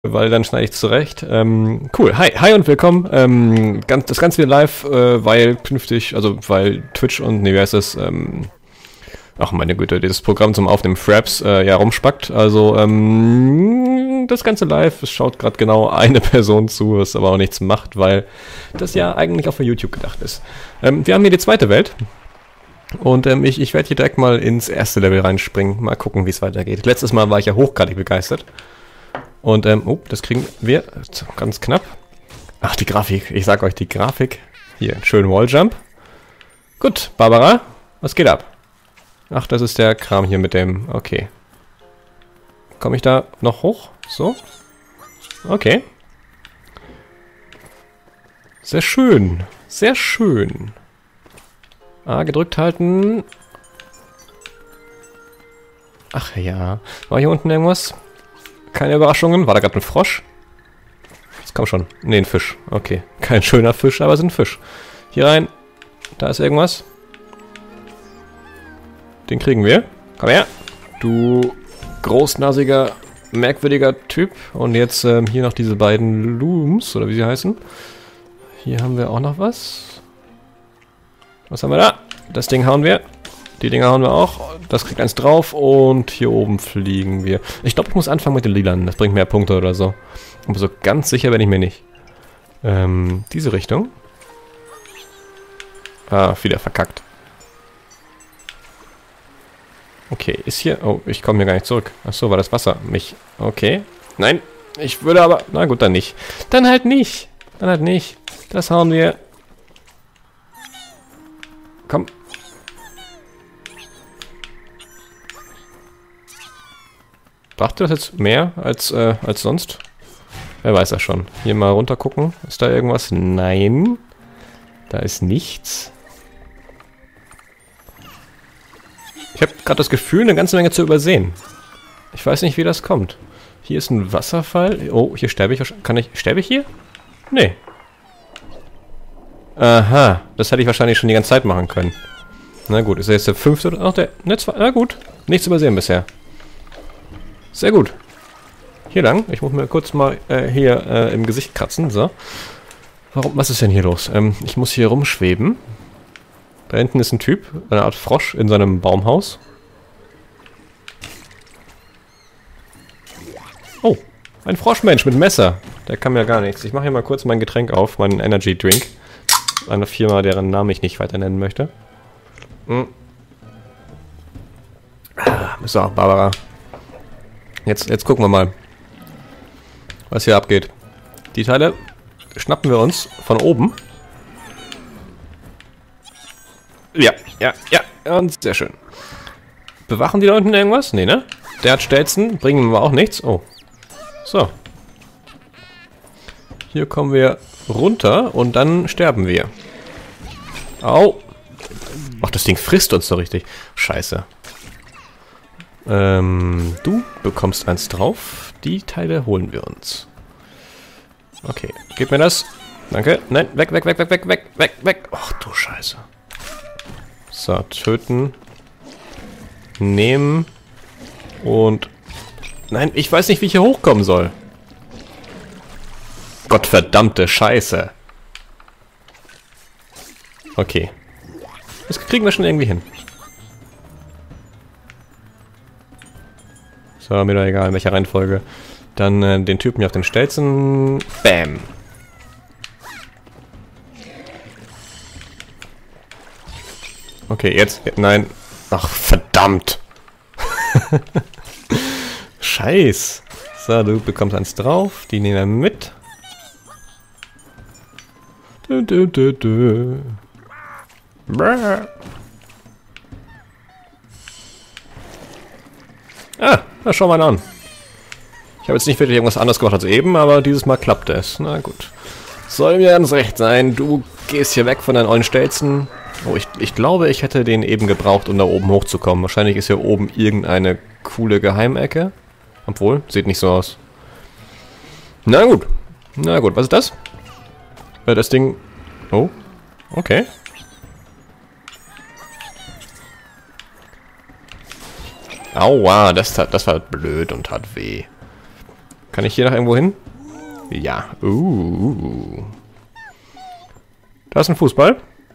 weil dann schneide ich zurecht. Cool. Hi und willkommen. Das Ganze wieder live, weil künftig, also weil Twitch und, nee, wie heißt das, ach meine Güte, dieses Programm zum Aufnehmen Fraps, ja, rumspackt. Also, das Ganze live, es schaut gerade genau eine Person zu, was aber auch nichts macht, weil das ja eigentlich auch für YouTube gedacht ist. Wir haben hier die zweite Welt. Und ich werde hier direkt mal ins erste Level reinspringen. Mal gucken, wie es weitergeht. Letztes Mal war ich ja hochgradig begeistert. Und, oh, das kriegen wir ganz knapp. Ach, die Grafik. Ich sag euch, die Grafik. Hier, schön Walljump. Gut, Barbara, was geht ab? Ach, das ist der Kram hier mit dem... Okay. Komme ich da noch hoch? So. Okay. Sehr schön. Sehr schön. A gedrückt halten. Ach ja. War hier unten irgendwas? Keine Überraschungen. War da gerade ein Frosch? Jetzt komm schon. Ne, ein Fisch. Okay. Kein schöner Fisch, aber es ist ein Fisch. Hier rein. Da ist irgendwas. Den kriegen wir. Komm her. Du großnasiger, merkwürdiger Typ. Und jetzt hier noch diese beiden Looms, oder wie sie heißen. Hier haben wir auch noch was. Was haben wir da? Das Ding hauen wir. Die Dinger hauen wir auch. Das kriegt eins drauf. Und hier oben fliegen wir. Ich glaube, ich muss anfangen mit den Lilanen. Das bringt mehr Punkte oder so. Aber so ganz sicher bin ich mir nicht. Diese Richtung. Ah, wieder verkackt. Okay, ist hier... Oh, ich komme hier gar nicht zurück. Achso, war das Wasser. Mich. Okay. Nein, ich würde aber... Na gut, dann nicht. Dann halt nicht. Dann halt nicht. Das hauen wir... Komm. Brachte das jetzt mehr als sonst? Wer weiß das schon. Hier mal runter gucken. Ist da irgendwas? Nein. Da ist nichts. Ich habe gerade das Gefühl, eine ganze Menge zu übersehen. Ich weiß nicht, wie das kommt. Hier ist ein Wasserfall. Oh, hier sterbe ich. Sterbe ich hier? Nee. Aha, das hätte ich wahrscheinlich schon die ganze Zeit machen können. Na gut, ist er jetzt der 5. oder... Ach, na gut, nichts übersehen bisher. Sehr gut. Hier lang. Ich muss mir kurz mal hier im Gesicht kratzen. So. Was ist denn hier los? Ich muss hier rumschweben. Da hinten ist ein Typ, eine Art Frosch in seinem Baumhaus. Oh, ein Froschmensch mit Messer. Der kann mir gar nichts. Ich mache hier mal kurz mein Getränk auf, meinen Energy Drink. Eine Firma, deren Namen ich nicht weiter nennen möchte. So, Barbara. Jetzt gucken wir mal, was hier abgeht. Die Teile schnappen wir uns von oben. Ja. Und sehr schön. Bewachen die da unten irgendwas? Nee, ne? Der hat Stelzen, bringen wir auch nichts. Oh. So. Hier kommen wir runter und dann sterben wir. Au. Ach, das Ding frisst uns so richtig. Scheiße. Du bekommst eins drauf. Die Teile holen wir uns. Okay, gib mir das. Danke. Nein, weg. Ach du Scheiße. So, töten. Nehmen. Und... Nein, ich weiß nicht, wie ich hier hochkommen soll. Gottverdammte Scheiße. Okay. Das kriegen wir schon irgendwie hin. So, mir doch egal, in welcher Reihenfolge. Dann den Typen hier auf den Stelzen. Bam. Okay, jetzt. Nein. Ach, verdammt. Scheiß. So, du bekommst eins drauf. Die nehmen wir mit. Ah, na, schau mal an. Ich habe jetzt nicht wirklich irgendwas anderes gemacht als eben, aber dieses Mal klappte es. Na gut. Soll mir ganz recht sein. Du gehst hier weg von deinen ollen Stelzen. Oh, ich glaube, ich hätte den eben gebraucht, um da oben hochzukommen. Wahrscheinlich ist hier oben irgendeine coole Geheimecke. Obwohl, sieht nicht so aus. Na gut. Na gut, was ist das? Das Ding... Oh, okay. Aua, das war blöd und tat weh. Kann ich hier noch irgendwo hin? Ja. Da ist ein Fußball.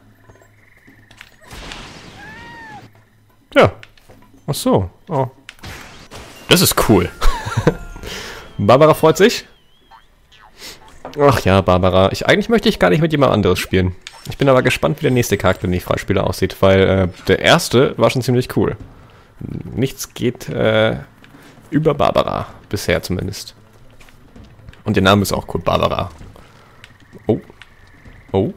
Ja. Ach so. Oh. Das ist cool. Barbara freut sich. Ach ja, Barbara. Eigentlich möchte ich gar nicht mit jemand anderes spielen. Ich bin aber gespannt, wie der nächste Charakter, den ich freispiele, aussieht, weil der erste war schon ziemlich cool. Nichts geht über Barbara. Bisher zumindest. Und der Name ist auch cool, Barbara. Oh. Oh.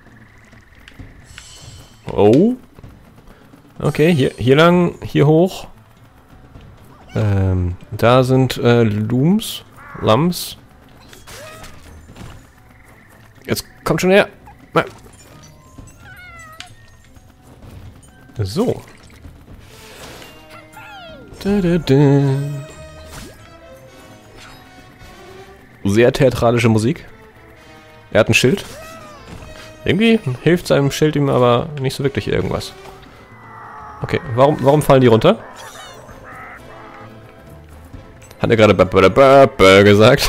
Oh. Okay, hier lang, hier hoch. Da sind Lams. Jetzt kommt schon her. So. Sehr theatralische Musik. Er hat ein Schild. Irgendwie hilft seinem Schild ihm aber nicht so wirklich irgendwas. Okay, warum fallen die runter? Hat er gerade gesagt?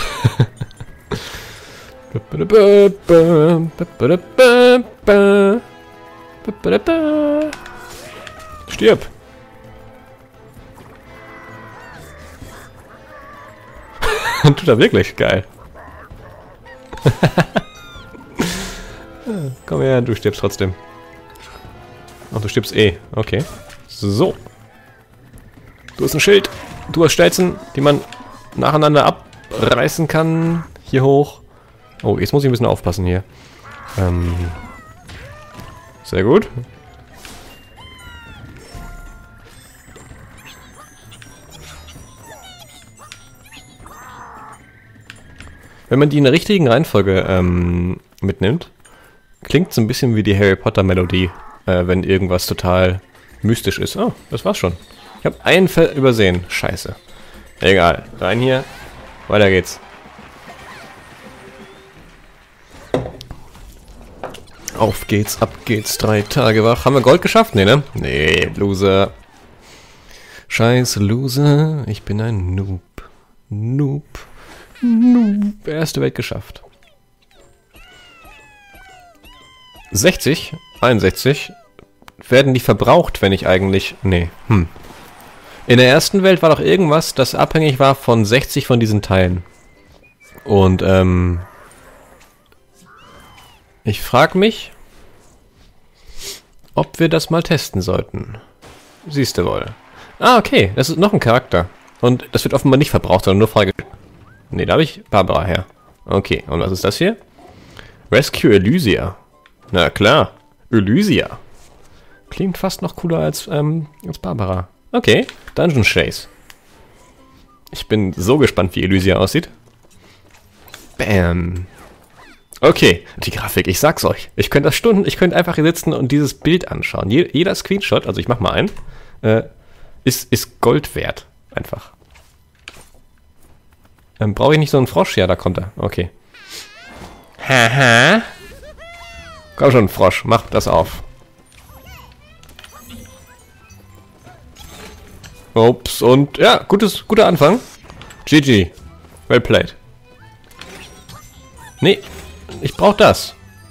Stirb! Tut er wirklich? Geil. Komm her, du stirbst trotzdem. Ach, du stirbst eh. Okay. So. Du hast ein Schild. Du hast Stelzen, die man nacheinander abreißen kann. Hier hoch. Oh, jetzt muss ich ein bisschen aufpassen hier. Sehr gut. Wenn man die in der richtigen Reihenfolge mitnimmt, klingt es ein bisschen wie die Harry Potter Melodie, wenn irgendwas total mystisch ist. Oh, das war's schon. Ich habe einen Fall übersehen. Scheiße. Egal. Rein hier. Weiter geht's. Auf geht's, ab geht's. 3 Tage wach. Haben wir Gold geschafft? Nee, ne? Nee, Loser. Scheiße, Loser. Ich bin ein Noob. Noob. Erste Welt geschafft. 60, 61. Werden die verbraucht, wenn ich eigentlich... Nee. In der ersten Welt war doch irgendwas, das abhängig war von 60 von diesen Teilen. Und, ich frage mich, ob wir das mal testen sollten. Siehst du wohl. Ah, okay. Das ist noch ein Charakter. Und das wird offenbar nicht verbraucht, sondern nur freigestellt. Ne, da habe ich Barbara her. Okay, und was ist das hier? Rescue Elysia. Na klar, Elysia. Klingt fast noch cooler als Barbara. Okay, Dungeon Chase. Ich bin so gespannt, wie Elysia aussieht. Bam. Okay, die Grafik, ich sag's euch. Ich könnte das Stunden, ich könnte einfach hier sitzen und dieses Bild anschauen. Jeder Screenshot, also ich mach mal einen, ist Gold wert. Einfach. Brauche ich nicht so einen Frosch? Ja, da kommt er. Okay. Haha. Komm schon, Frosch, mach das auf. Ups, und ja, guter Anfang. GG. Well played. Nee, ich brauche das.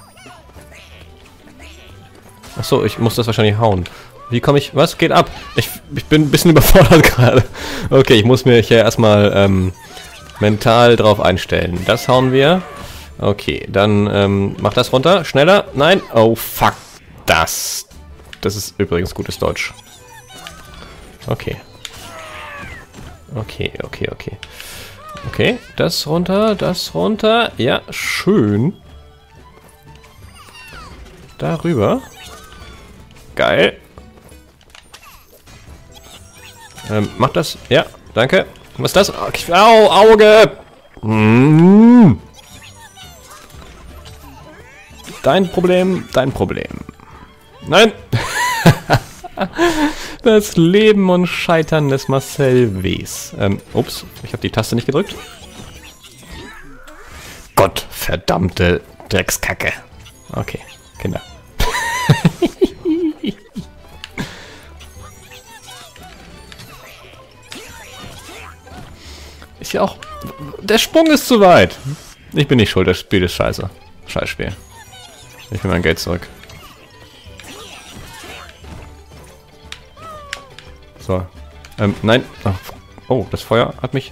Achso, ich muss das wahrscheinlich hauen. Wie komme ich... Was geht ab? Ich bin ein bisschen überfordert gerade. Okay, ich muss mir hier erstmal mental drauf einstellen. Das hauen wir. Okay, dann mach das runter. Schneller. Nein. Oh, fuck. Das ist übrigens gutes Deutsch. Okay. Okay. Okay, das runter. Ja, schön. Darüber. Geil. Mach das. Ja, danke. Was ist das? Au, Auge! Dein Problem. Nein! Das Leben und Scheitern des Marcel Ws. Ups, ich habe die Taste nicht gedrückt. Gott, verdammte Dreckskacke. Okay, Kinder. Ist ja auch... Der Sprung ist zu weit. Ich bin nicht schuld, das Spiel ist scheiße. Scheiß Spiel. Ich will mein Geld zurück. So. Nein. Ach, oh, das Feuer hat mich...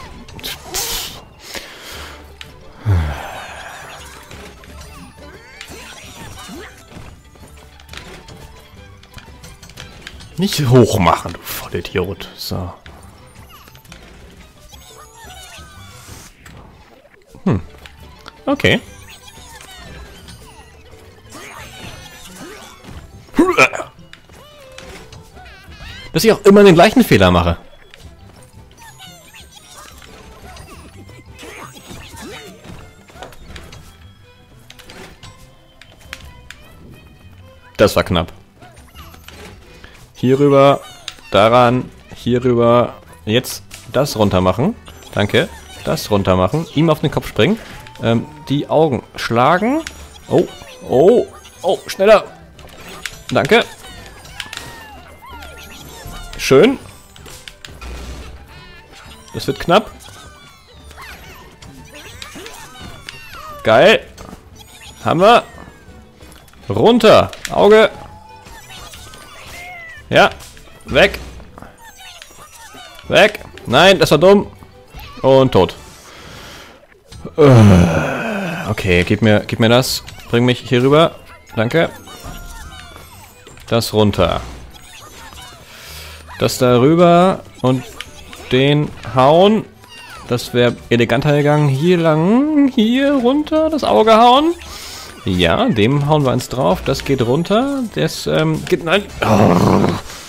Nicht hoch machen, du Vollidiot. So. Okay. Dass ich auch immer den gleichen Fehler mache. Das war knapp. Hier rüber, daran, hier rüber. Jetzt das runter machen. Danke. Das runter machen. Ihm auf den Kopf springen. Die Augen schlagen. Oh, oh, oh, schneller. Danke. Schön. Das wird knapp. Geil. Haben wir. Runter. Auge. Ja. Weg. Weg. Nein, das war dumm. Und tot. Okay, gib mir das. Bring mich hier rüber. Danke. Das runter. Das da rüber. Und den hauen. Das wäre eleganter gegangen. Hier lang. Hier runter. Das Auge hauen. Ja, dem hauen wir eins drauf. Das geht runter. Das geht... Nein. Oh.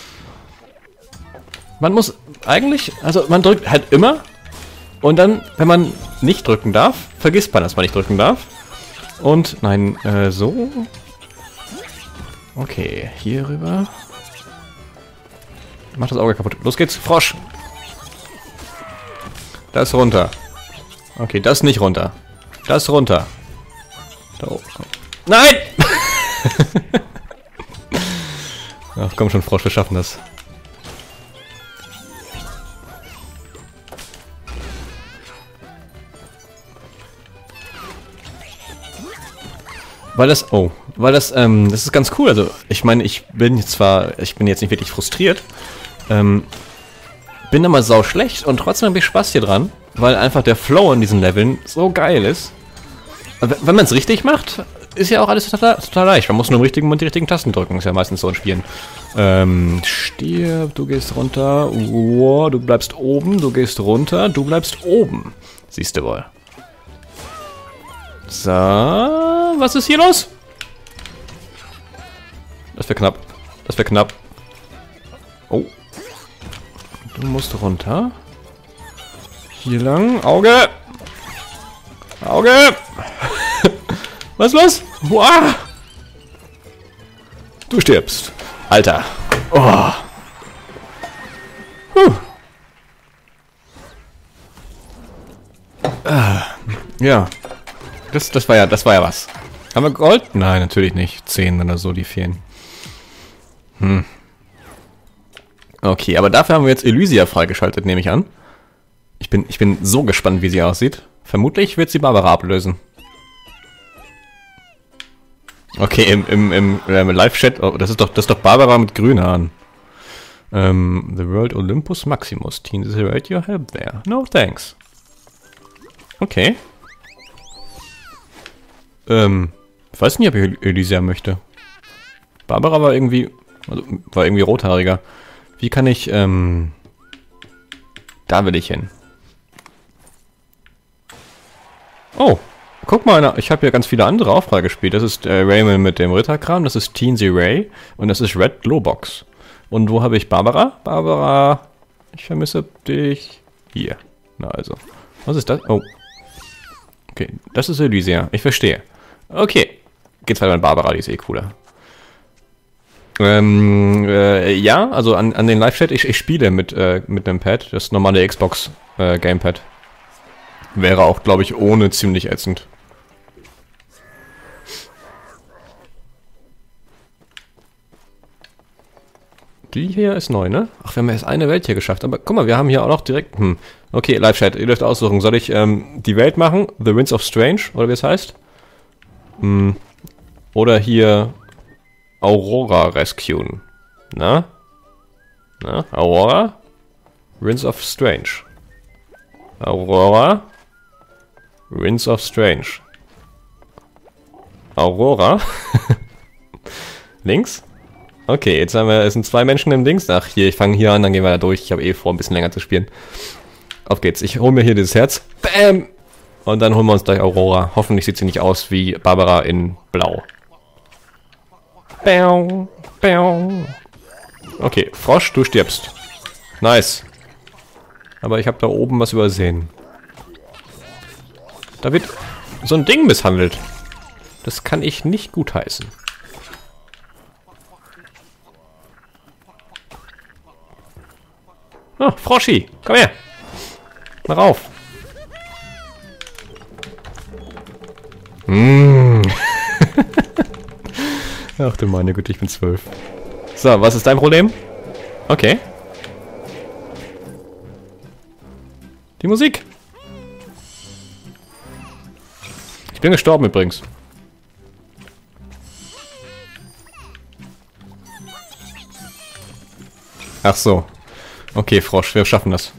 Man muss eigentlich... Also man drückt halt immer. Und dann, wenn man nicht drücken darf, vergisst man, dass man nicht drücken darf. Und, nein, so. Okay, hier rüber. Mach das Auge kaputt. Los geht's, Frosch. Das runter. Okay, das nicht runter. Das runter. Da oben. Nein! Ach komm schon, Frosch, wir schaffen das. Weil das, das ist ganz cool. Also, ich meine, ich bin jetzt nicht wirklich frustriert. Bin aber sau schlecht und trotzdem habe ich Spaß hier dran, weil einfach der Flow in diesen Leveln so geil ist. Wenn man es richtig macht, ist ja auch alles total leicht. Man muss nur im richtigen Moment die richtigen Tasten drücken. Ist ja meistens so in Spielen. Stirb, du gehst runter. Oh, du bleibst oben, du gehst runter, du bleibst oben. Siehst du wohl. So, was ist hier los? Das wäre knapp. Das wäre knapp. Oh. Du musst runter. Hier lang. Auge. Auge. Was ist los? Wow. Du stirbst. Alter. Oh. Ja. Das war ja was. Haben wir Gold? Nein, natürlich nicht. 10 oder so, die fehlen. Okay, aber dafür haben wir jetzt Elysia freigeschaltet, nehme ich an. Ich bin so gespannt, wie sie aussieht. Vermutlich wird sie Barbara ablösen. Okay, im Live-Chat, oh, das ist doch Barbara mit grünen Haaren. The World Olympus Maximus. Teen Desirate your help there. No thanks. Okay. Ich weiß nicht, ob ich Elysia möchte. Barbara war irgendwie rothaariger. Wie kann ich, da will ich hin. Oh, guck mal, ich habe hier ganz viele andere auch freigespielt. Das ist Raymond mit dem Ritterkram, das ist Teensy Ray und das ist Red Glowbox. Und wo habe ich Barbara? Barbara, ich vermisse dich. Hier. Na also. Was ist das? Oh. Okay, das ist Elysia. Ich verstehe. Okay. Geht's weiter mit Barbara, die ist eh cooler. Ja, also an den Live-Chat, ich spiele mit einem Pad, das normale Xbox Gamepad. Wäre auch, glaube ich, ohne ziemlich ätzend. Die hier ist neu, ne? Ach, wir haben erst eine Welt hier geschafft. Aber guck mal, wir haben hier auch noch direkt... Okay, Live-Chat, ihr dürft aussuchen. Soll ich die Welt machen? The Winds of Strange? Oder wie es heißt? Oder hier Aurora rescuen. Na? Na? Aurora? Winds of Strange. Aurora? Winds of Strange. Aurora? Links? Okay, jetzt haben wir, es sind 2 Menschen im Dings. Ach, hier, ich fange hier an, dann gehen wir da durch. Ich habe eh vor, ein bisschen länger zu spielen. Auf geht's. Ich hole mir hier dieses Herz. Bam! Und dann holen wir uns gleich Aurora. Hoffentlich sieht sie nicht aus wie Barbara in Blau. Bam! Bam! Okay, Frosch, du stirbst. Nice. Aber ich habe da oben was übersehen. Da wird so ein Ding misshandelt. Das kann ich nicht gutheißen. Oh, Froschi, komm her. Mach auf. Ach du meine Güte, ich bin 12. So, was ist dein Problem? Okay. Die Musik. Ich bin gestorben übrigens. Ach so. Okay, Frosch, wir schaffen das.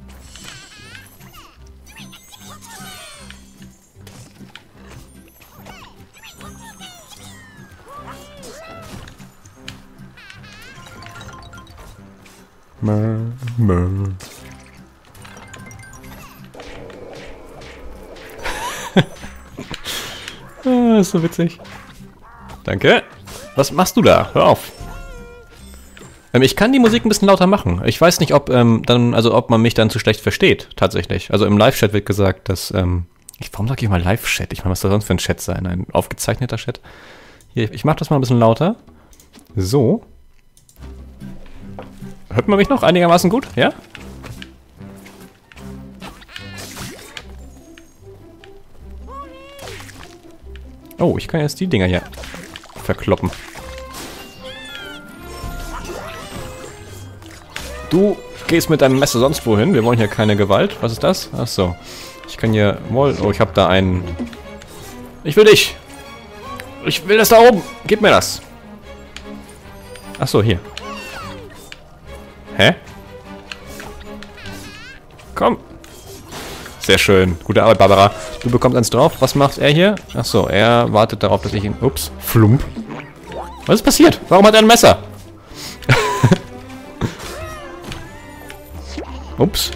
Ah, ist so witzig. Danke. Was machst du da? Hör auf. Ich kann die Musik ein bisschen lauter machen. Ich weiß nicht, ob ob man mich dann zu schlecht versteht, tatsächlich. Also im Live-Chat wird gesagt, dass, warum sage ich mal Live-Chat? Ich meine, was soll sonst für ein Chat sein? Ein aufgezeichneter Chat? Hier, ich mache das mal ein bisschen lauter. So. Hört man mich noch einigermaßen gut? Ja? Oh, ich kann jetzt die Dinger hier verkloppen. Du gehst mit deinem Messer sonst wohin. Wir wollen hier keine Gewalt. Was ist das? Ach so. Ich kann hier... Oh, ich habe da einen... Ich will dich! Ich will das da oben! Gib mir das! Ach so, hier. Hä? Komm! Sehr schön. Gute Arbeit, Barbara. Du bekommst eins drauf. Was macht er hier? Ach so, er wartet darauf, dass ich ihn... Ups. Flump. Was ist passiert? Warum hat er ein Messer? Ups.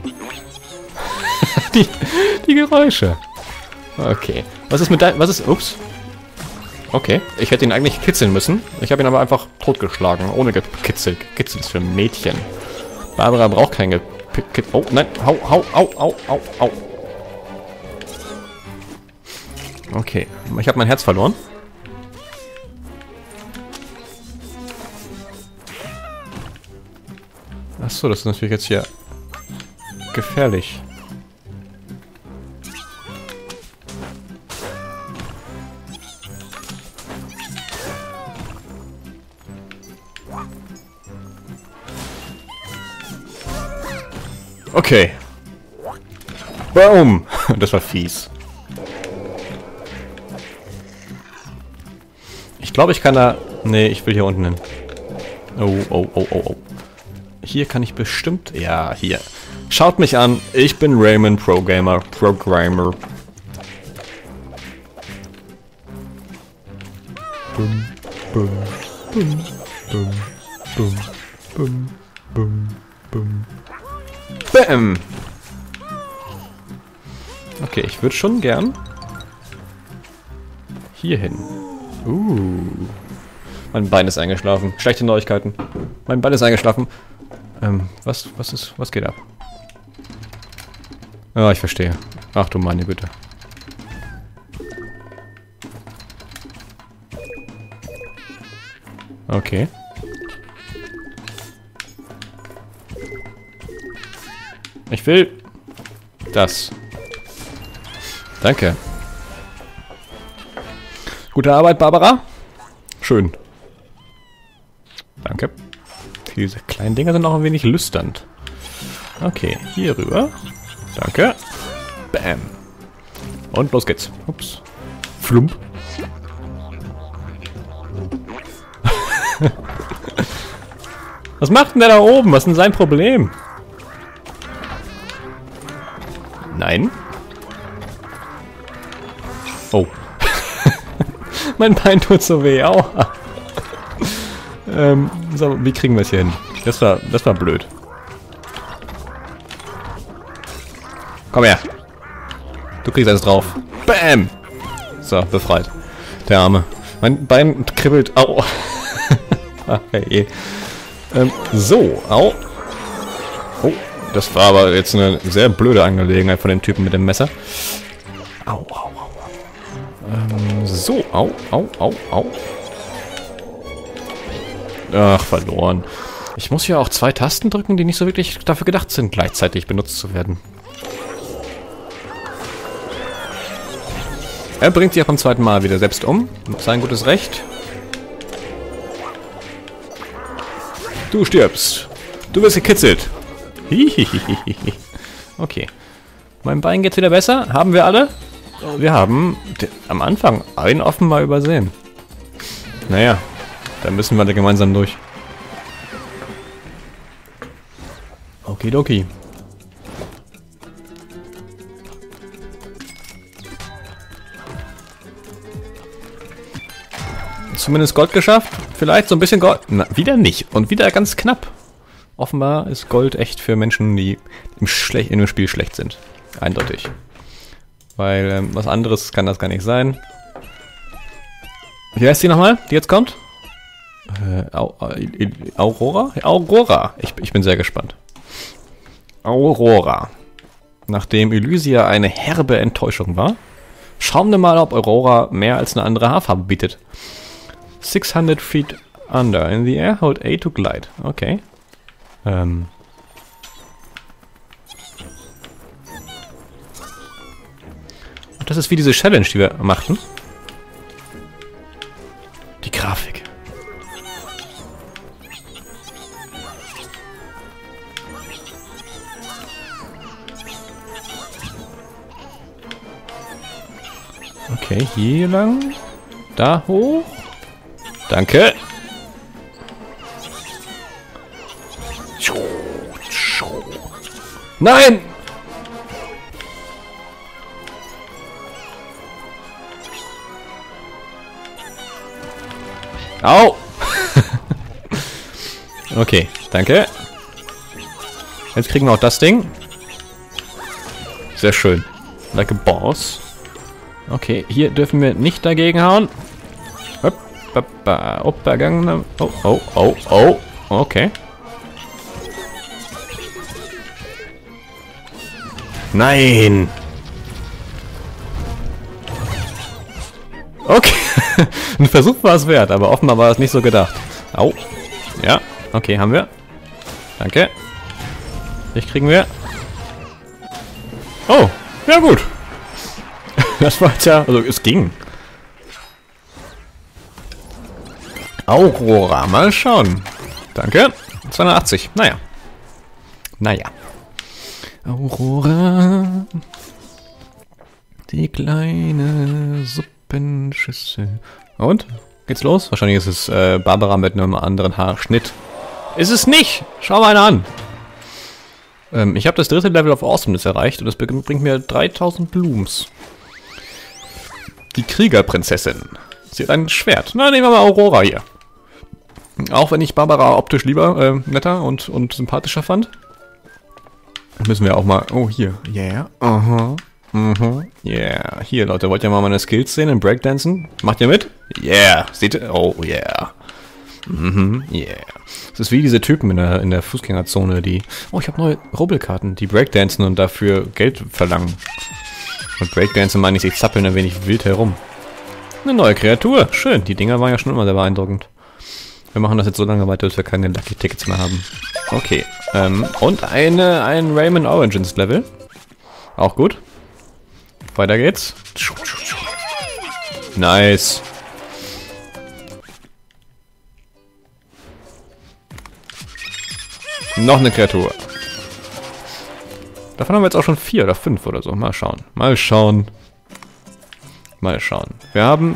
die Geräusche. Okay. Was ist mit deinem... Was ist... Ups. Okay. Ich hätte ihn eigentlich kitzeln müssen. Ich habe ihn aber einfach totgeschlagen. Ohne gekitzelt. Kitzel ist für Mädchen. Barbara braucht kein Oh, nein. Hau, hau, au, au, au, au. Okay. Ich habe mein Herz verloren. Achso, das ist natürlich jetzt hier gefährlich. Okay. Boom. Das war fies. Ich glaube, ich kann da... Nee, ich will hier unten hin. Oh, oh, oh, oh, oh. Hier kann ich bestimmt... Ja, hier. Schaut mich an. Ich bin Raymond Programmer. Programmer. Bum, bum, bum, bum, bum, bum, bum, bum. Bam! Okay, ich würde schon gern hier hin. Mein Bein ist eingeschlafen. Schlechte Neuigkeiten. Mein Bein ist eingeschlafen. Was geht ab? Ah, ich verstehe. Ach du meine Güte. Okay. Ich will das. Danke. Gute Arbeit, Barbara. Schön. Danke. Diese kleinen Dinger sind auch ein wenig lüsternd. Okay, hier rüber. Danke. Bam. Und los geht's. Ups. Flump. Was macht denn der da oben? Was ist denn sein Problem? Nein. Oh. Mein Bein tut so weh. Aua. So, wie kriegen wir es hier hin? Das war blöd. Komm her. Du kriegst alles drauf. Bam. So, befreit. Der Arme. Mein Bein kribbelt. Au. Ach, hey. So, au. Oh, das war aber jetzt eine sehr blöde Angelegenheit von dem Typen mit dem Messer. Au, au, au. So, au, au, au, au. Ach, verloren. Ich muss ja auch 2 Tasten drücken, die nicht so wirklich dafür gedacht sind, gleichzeitig benutzt zu werden. Er bringt sich auch beim zweiten Mal wieder selbst um. Sein gutes Recht. Du stirbst. Du wirst gekitzelt. Hihihihi. Okay. Mein Bein geht's wieder besser. Haben wir alle? Wir haben am Anfang einen offenbar übersehen. Naja, dann müssen wir da gemeinsam durch. Okidoki. Zumindest Gold geschafft. Vielleicht so ein bisschen Gold. Na, wieder nicht. Und wieder ganz knapp. Offenbar ist Gold echt für Menschen, die in dem Spiel schlecht sind. Eindeutig. Weil was anderes kann das gar nicht sein. Wie heißt die nochmal, die jetzt kommt? Aurora? Aurora. Ich bin sehr gespannt. Aurora. Nachdem Elysia eine herbe Enttäuschung war, schauen wir mal, ob Aurora mehr als eine andere Haarfarbe bietet. 600 feet under. In the air, hold A to glide. Okay. Und das ist wie diese Challenge, die wir machten. Die Grafik. Okay, hier lang. Da hoch. Danke. Nein! Au! Okay, danke. Jetzt kriegen wir auch das Ding. Sehr schön. Like a boss. Okay, hier dürfen wir nicht dagegen hauen. Oh, oh, oh, oh. Okay. Nein! Okay. Ein Versuch war es wert, aber offenbar war es nicht so gedacht. Au. Ja, okay, haben wir. Danke. Dich kriegen wir. Oh, ja gut. Das war jetzt ja, also es ging. Aurora, mal schauen. Danke. 280. Naja. Naja. Aurora. Die kleine Suppenschüssel. Und? Geht's los? Wahrscheinlich ist es Barbara mit einem anderen Haarschnitt. Ist es nicht! Schau mal an! Ich habe das 3. Level of Awesomeness erreicht und das bringt mir 3000 Blooms. Die Kriegerprinzessin. Sie hat ein Schwert. Na, nehmen wir mal Aurora hier. Auch wenn ich Barbara optisch lieber netter und sympathischer fand. Müssen wir auch mal... Oh, hier. Yeah. Aha. Yeah. Hier, Leute, wollt ihr mal meine Skills sehen im Breakdancen? Macht ihr mit? Yeah. Seht ihr? Oh, yeah. Yeah. Es ist wie diese Typen in der Fußgängerzone, die... Oh, ich habe neue Rubbelkarten, die Breakdancen und dafür Geld verlangen. Und Breakdancen meine ich, sie zappeln ein wenig wild herum. Eine neue Kreatur. Schön. Die Dinger waren ja schon immer sehr beeindruckend. Wir machen das jetzt so lange weiter, bis wir keine Lucky Tickets mehr haben. Okay. Und ein Rayman Origins Level. Auch gut. Weiter geht's. Nice. Noch eine Kreatur. Davon haben wir jetzt auch schon 4 oder 5 oder so. Mal schauen. Mal schauen. Mal schauen. Wir haben...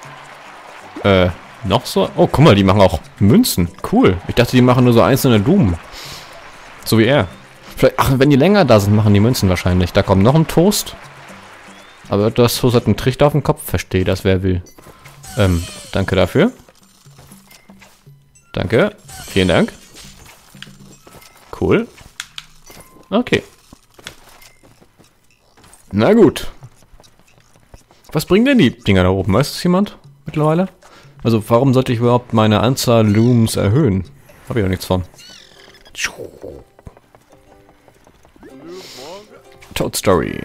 noch so... Oh, guck mal, die machen auch Münzen. Cool. Ich dachte, die machen nur so einzelne Blumen. So wie er. Vielleicht, ach, wenn die länger da sind, machen die Münzen wahrscheinlich. Da kommt noch ein Toast. Aber das Toast hat einen Trichter auf dem Kopf. Verstehe das, wer will. Danke dafür. Danke. Vielen Dank. Cool. Okay. Na gut. Was bringen denn die Dinger da oben? Weiß das jemand mittlerweile? Also warum sollte ich überhaupt meine Anzahl Looms erhöhen? Habe ich doch nichts von. Toad Story.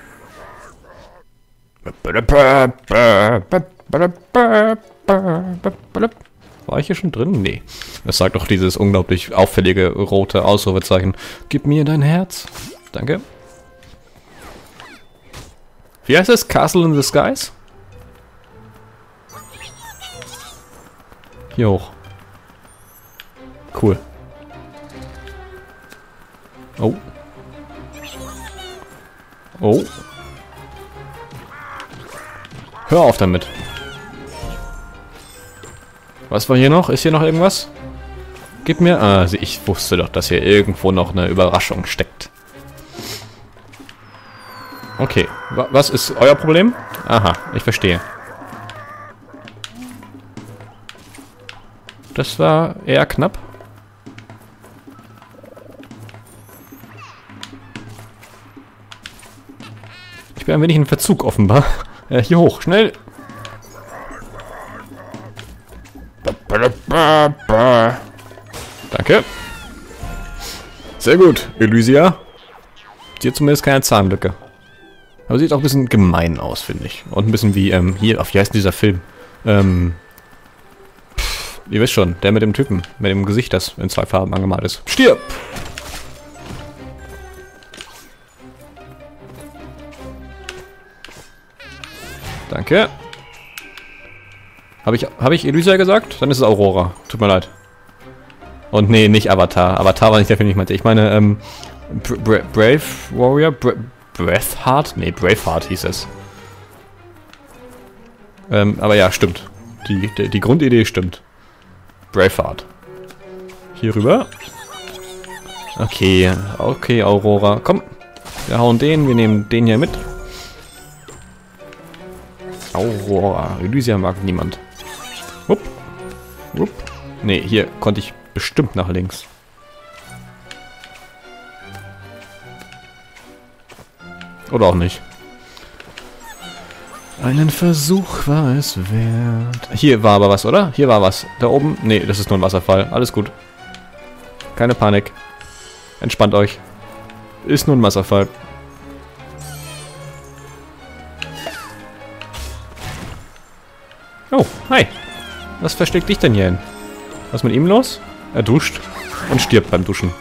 War ich hier schon drin? Nee. Das sagt doch dieses unglaublich auffällige rote Ausrufezeichen. Gib mir dein Herz. Danke. Wie heißt es? Castle in the Skies? Hier hoch. Cool. Oh. Oh. Hör auf damit. Was war hier noch? Ist hier noch irgendwas? Gib mir... Ah, ich wusste doch, dass hier irgendwo noch eine Überraschung steckt. Okay. Was ist euer Problem? Aha, ich verstehe. Das war eher knapp. Ich bin ein wenig in Verzug offenbar. Hier hoch, schnell! Danke. Sehr gut, Elysia. Sie hat zumindest keine Zahnlücke. Aber sieht auch ein bisschen gemein aus, finde ich. Und ein bisschen wie, hier, wie heißt dieser Film? Ihr wisst schon, der mit dem Typen, mit dem Gesicht, das in 2 Farben angemalt ist. Stirb! Danke. Habe ich Elysia gesagt? Dann ist es Aurora. Tut mir leid. Und nee, nicht Avatar. Avatar war nicht der Film, den ich meinte. Ich meine, Brave Warrior? Breathheart? Nee, Braveheart hieß es. Aber ja, stimmt. Die Grundidee stimmt. Braveheart. Hier rüber. Okay, okay, Aurora. Komm. Wir hauen den, wir nehmen den hier mit. Aurora. Elysia mag niemand. Wupp. Wupp. Nee, hier konnte ich bestimmt nach links. Oder auch nicht. Einen Versuch war es wert. Hier war aber was, oder? Hier war was. Da oben? Nee, das ist nur ein Wasserfall. Alles gut. Keine Panik. Entspannt euch. Ist nur ein Wasserfall. Oh, hi. Was versteckt dich denn hier hin? Was ist mit ihm los? Er duscht und stirbt beim Duschen.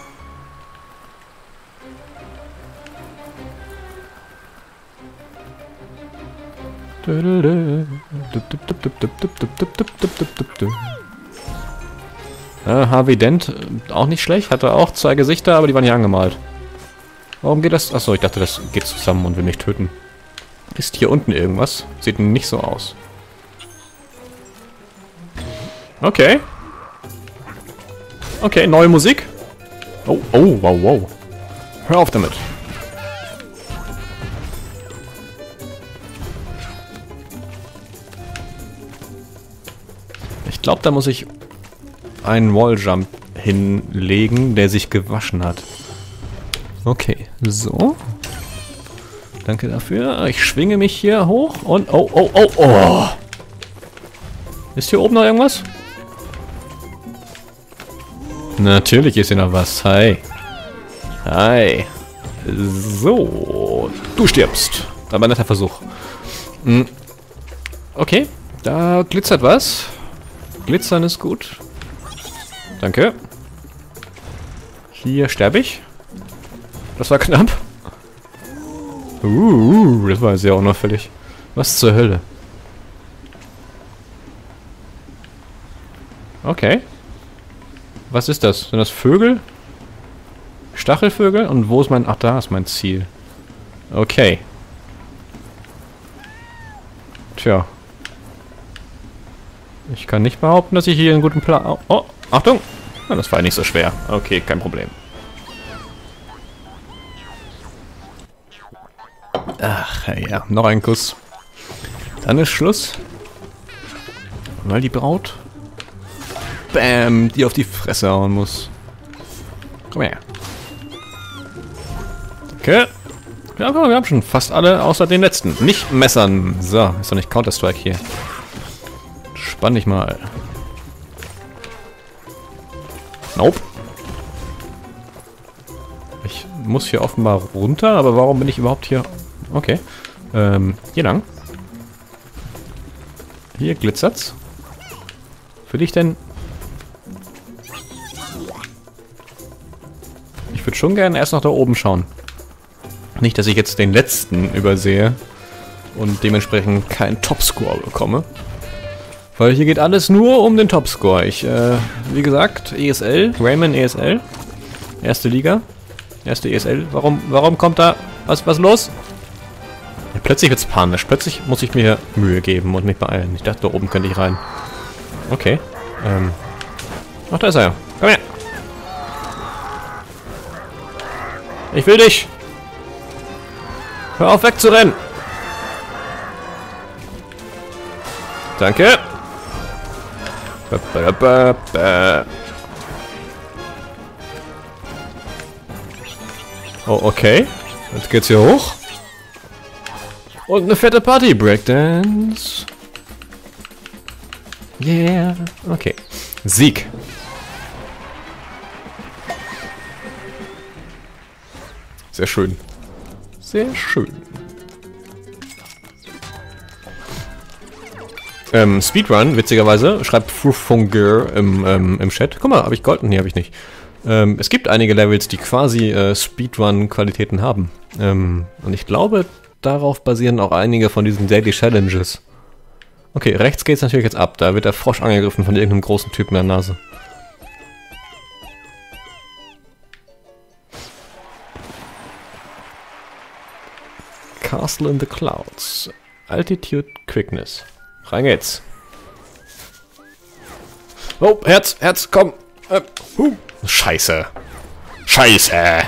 Harvey Dent, auch nicht schlecht. Hatte auch 2 Gesichter, aber die waren hier angemalt. Warum geht das? Achso, ich dachte, das geht zusammen und will mich töten. Ist hier unten irgendwas? Sieht nicht so aus. Okay. Okay, neue Musik. Oh, oh, wow, wow. Hör auf damit. Ich glaube, da muss ich einen Walljump hinlegen, der sich gewaschen hat. Okay, so. Danke dafür. Ich schwinge mich hier hoch und... Oh, oh, oh, oh. Ist hier oben noch irgendwas? Natürlich ist hier noch was. Hi. Hi. So. Du stirbst. Aber ein netter Versuch. Okay. Da glitzert was. Glitzern ist gut. Danke. Hier sterbe ich. Das war knapp. Das war sehr unauffällig. Was zur Hölle? Okay. Was ist das? Sind das Vögel? Stachelvögel? Und wo ist mein... Ach, da ist mein Ziel. Okay. Tja. Ich kann nicht behaupten, dass ich hier einen guten Plan... Oh, oh, Achtung! Na, das war ja nicht so schwer. Okay, kein Problem. Ach, ja. Noch ein Kuss. Dann ist Schluss. Weil die Braut... Bam! Die auf die Fresse hauen muss. Komm her. Okay. Ja, wir haben schon fast alle, außer den letzten. Nicht messern. So, ist doch nicht Counter-Strike hier. Spann dich mal. Nope. Ich muss hier offenbar runter, aber warum bin ich überhaupt hier? Okay. Hier lang. Hier glitzert's. Will ich denn... Ich würde schon gerne erst noch da oben schauen. Nicht, dass ich jetzt den letzten übersehe und dementsprechend keinen Topscore bekomme. Weil hier geht alles nur um den Topscore. Wie gesagt, ESL, Rayman ESL. Erste Liga. Erste ESL. Warum kommt da... Was los? Ja, plötzlich wird's panisch. Plötzlich muss ich mir Mühe geben und mich beeilen. Ich dachte, da oben könnte ich rein. Okay. Ach, da ist er ja. Komm her. Ich will dich. Hör auf wegzurennen. Danke. Oh, okay. Jetzt geht's hier hoch. Und eine fette Party. Breakdance. Yeah. Okay. Sieg. Sehr schön. Sehr schön. Speedrun, witzigerweise, schreibt Frufunger im Chat. Guck mal, habe ich Gold? Nee, habe ich nicht. Es gibt einige Levels, die quasi Speedrun-Qualitäten haben. Und ich glaube, darauf basieren auch einige von diesen Daily Challenges. Okay, rechts geht's natürlich jetzt ab. Da wird der Frosch angegriffen von irgendeinem großen Typen in der Nase. Castle in the Clouds. Altitude Quickness. Rein geht's. Oh, Herz, komm. Scheiße. Scheiße.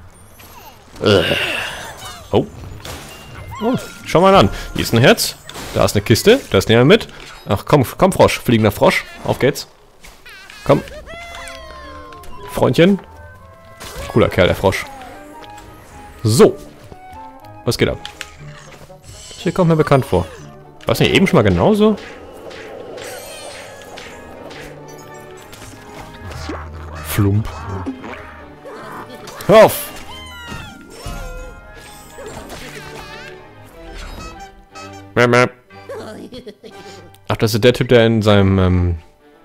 Oh. Oh, schau mal an. Hier ist ein Herz. Da ist eine Kiste. Das nehmen wir mit. Ach, komm, Frosch. Fliegender Frosch. Auf geht's. Komm. Freundchen. Cooler Kerl, der Frosch. So. Was geht ab? Hier kommt mir bekannt vor. War es nicht eben schon mal genauso? Flump. Hör auf! Ach, das ist der Typ, der in seinem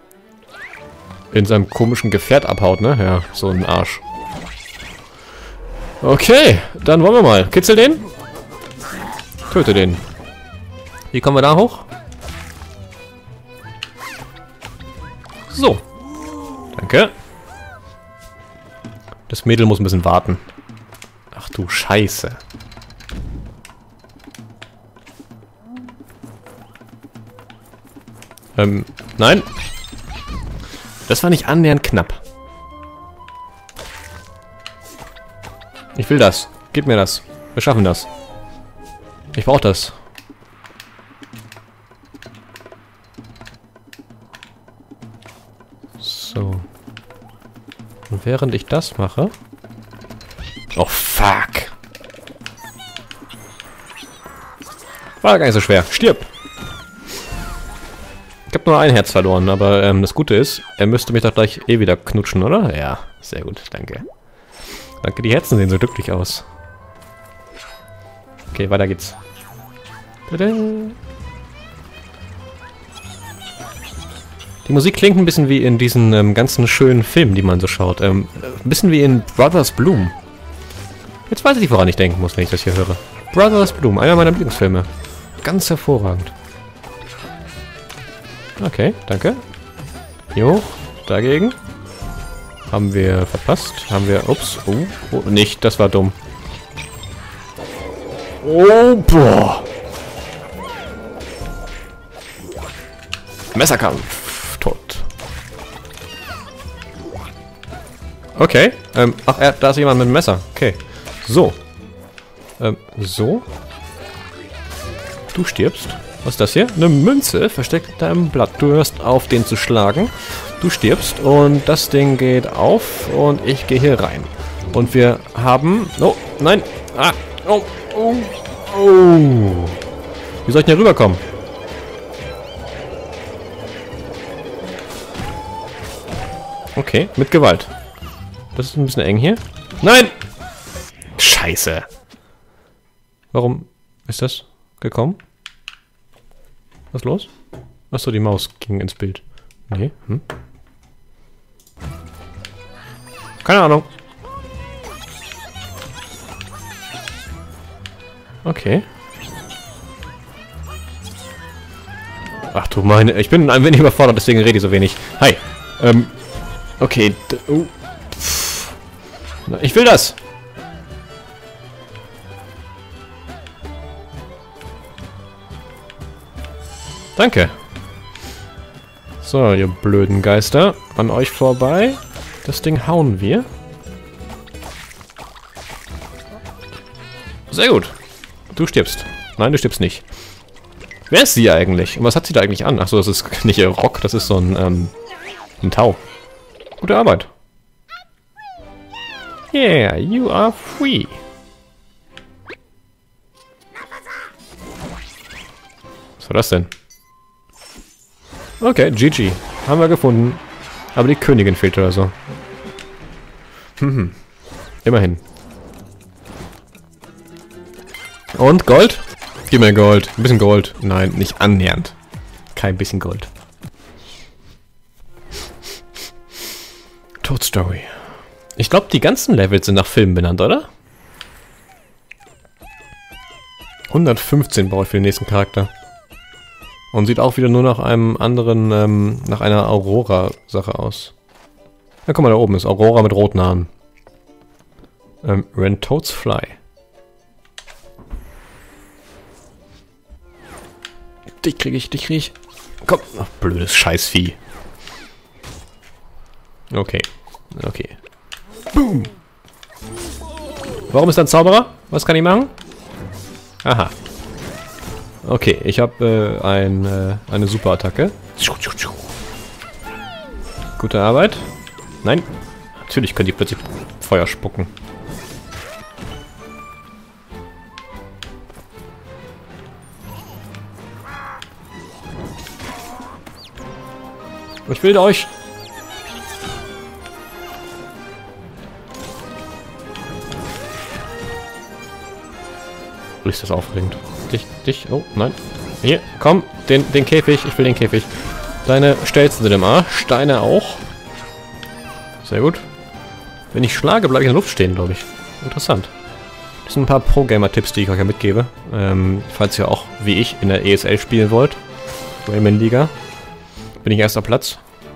komischen Gefährt abhaut, ne? Ja, so ein Arsch. Okay, dann wollen wir mal. Kitzel den? Töte den. Wie kommen wir da hoch? So. Danke. Das Mädel muss ein bisschen warten. Ach du Scheiße. Nein. Das war nicht annähernd knapp. Ich will das. Gib mir das. Wir schaffen das. Ich brauche das. So. Und während ich das mache... Oh, fuck. War gar nicht so schwer. Stirb. Ich habe nur ein Herz verloren, aber das Gute ist, er müsste mich doch gleich eh wieder knutschen, oder? Ja, sehr gut, danke. Danke, die Herzen sehen so glücklich aus. Okay, weiter geht's. Tada. Die Musik klingt ein bisschen wie in diesen ganzen schönen Filmen, die man so schaut. Ein bisschen wie in Brothers Bloom. Jetzt weiß ich, woran ich denken muss, wenn ich das hier höre. Brothers Bloom, einer meiner Lieblingsfilme. Ganz hervorragend. Okay, danke. Hier hoch. Dagegen. Haben wir verpasst? Haben wir... Ups. Oh, nicht. Das war dumm. Oh, boah. Messerkampf. Tot. Okay. Ach, da ist jemand mit einem Messer. Okay. So. So. Du stirbst. Was ist das hier? Eine Münze versteckt in deinem Blatt. Du hörst auf, den zu schlagen. Du stirbst und das Ding geht auf und ich gehe hier rein. Und wir haben... Oh, nein. Ah. Oh, oh, oh. Wie soll ich denn hier rüberkommen? Okay, mit Gewalt. Das ist ein bisschen eng hier. Nein! Scheiße. Warum ist das gekommen? Was ist los? Achso, die Maus ging ins Bild. Nee, Keine Ahnung. Okay. Ach du meine... Ich bin ein wenig überfordert, deswegen rede ich so wenig. Hi. Okay. Oh. Ich will das! Danke. So, ihr blöden Geister. An euch vorbei. Das Ding hauen wir. Sehr gut. Du stirbst. Nein, du stirbst nicht. Wer ist sie eigentlich? Und was hat sie da eigentlich an? Achso, das ist nicht ihr Rock, das ist so ein Tau. Gute Arbeit. Yeah, you are free. Was war das denn? Okay, GG. Haben wir gefunden. Aber die Königin fehlt oder so. Immerhin. Und Gold? Gib mir Gold. Ein bisschen Gold. Nein, nicht annähernd. Kein bisschen Gold. Toad Story. Ich glaube, die ganzen Levels sind nach Filmen benannt, oder? 115 brauche ich für den nächsten Charakter. Und sieht auch wieder nur nach einem anderen, nach einer Aurora-Sache aus. Ja, guck mal, da oben ist Aurora mit roten Haaren. When Toads Fly. Dich krieg ich. Komm. Ach, blödes Scheißvieh. Okay. Boom. Warum ist da ein Zauberer? Was kann ich machen? Aha. Okay, ich habe eine Superattacke. Gute Arbeit. Nein. Natürlich können die plötzlich Feuer spucken. Ich will euch. Ist das aufregend. Dich. Oh, nein. Hier, komm. Den Käfig. Ich will den Käfig. Deine Stelzen sind im Arsch. Deine auch. Sehr gut. Wenn ich schlage, bleibe ich in der Luft stehen, glaube ich. Interessant. Das sind ein paar Pro-Gamer-Tipps, die ich euch ja mitgebe. Falls ihr auch, wie ich, in der ESL spielen wollt. Rayman-Liga. Bin ich erster Platz.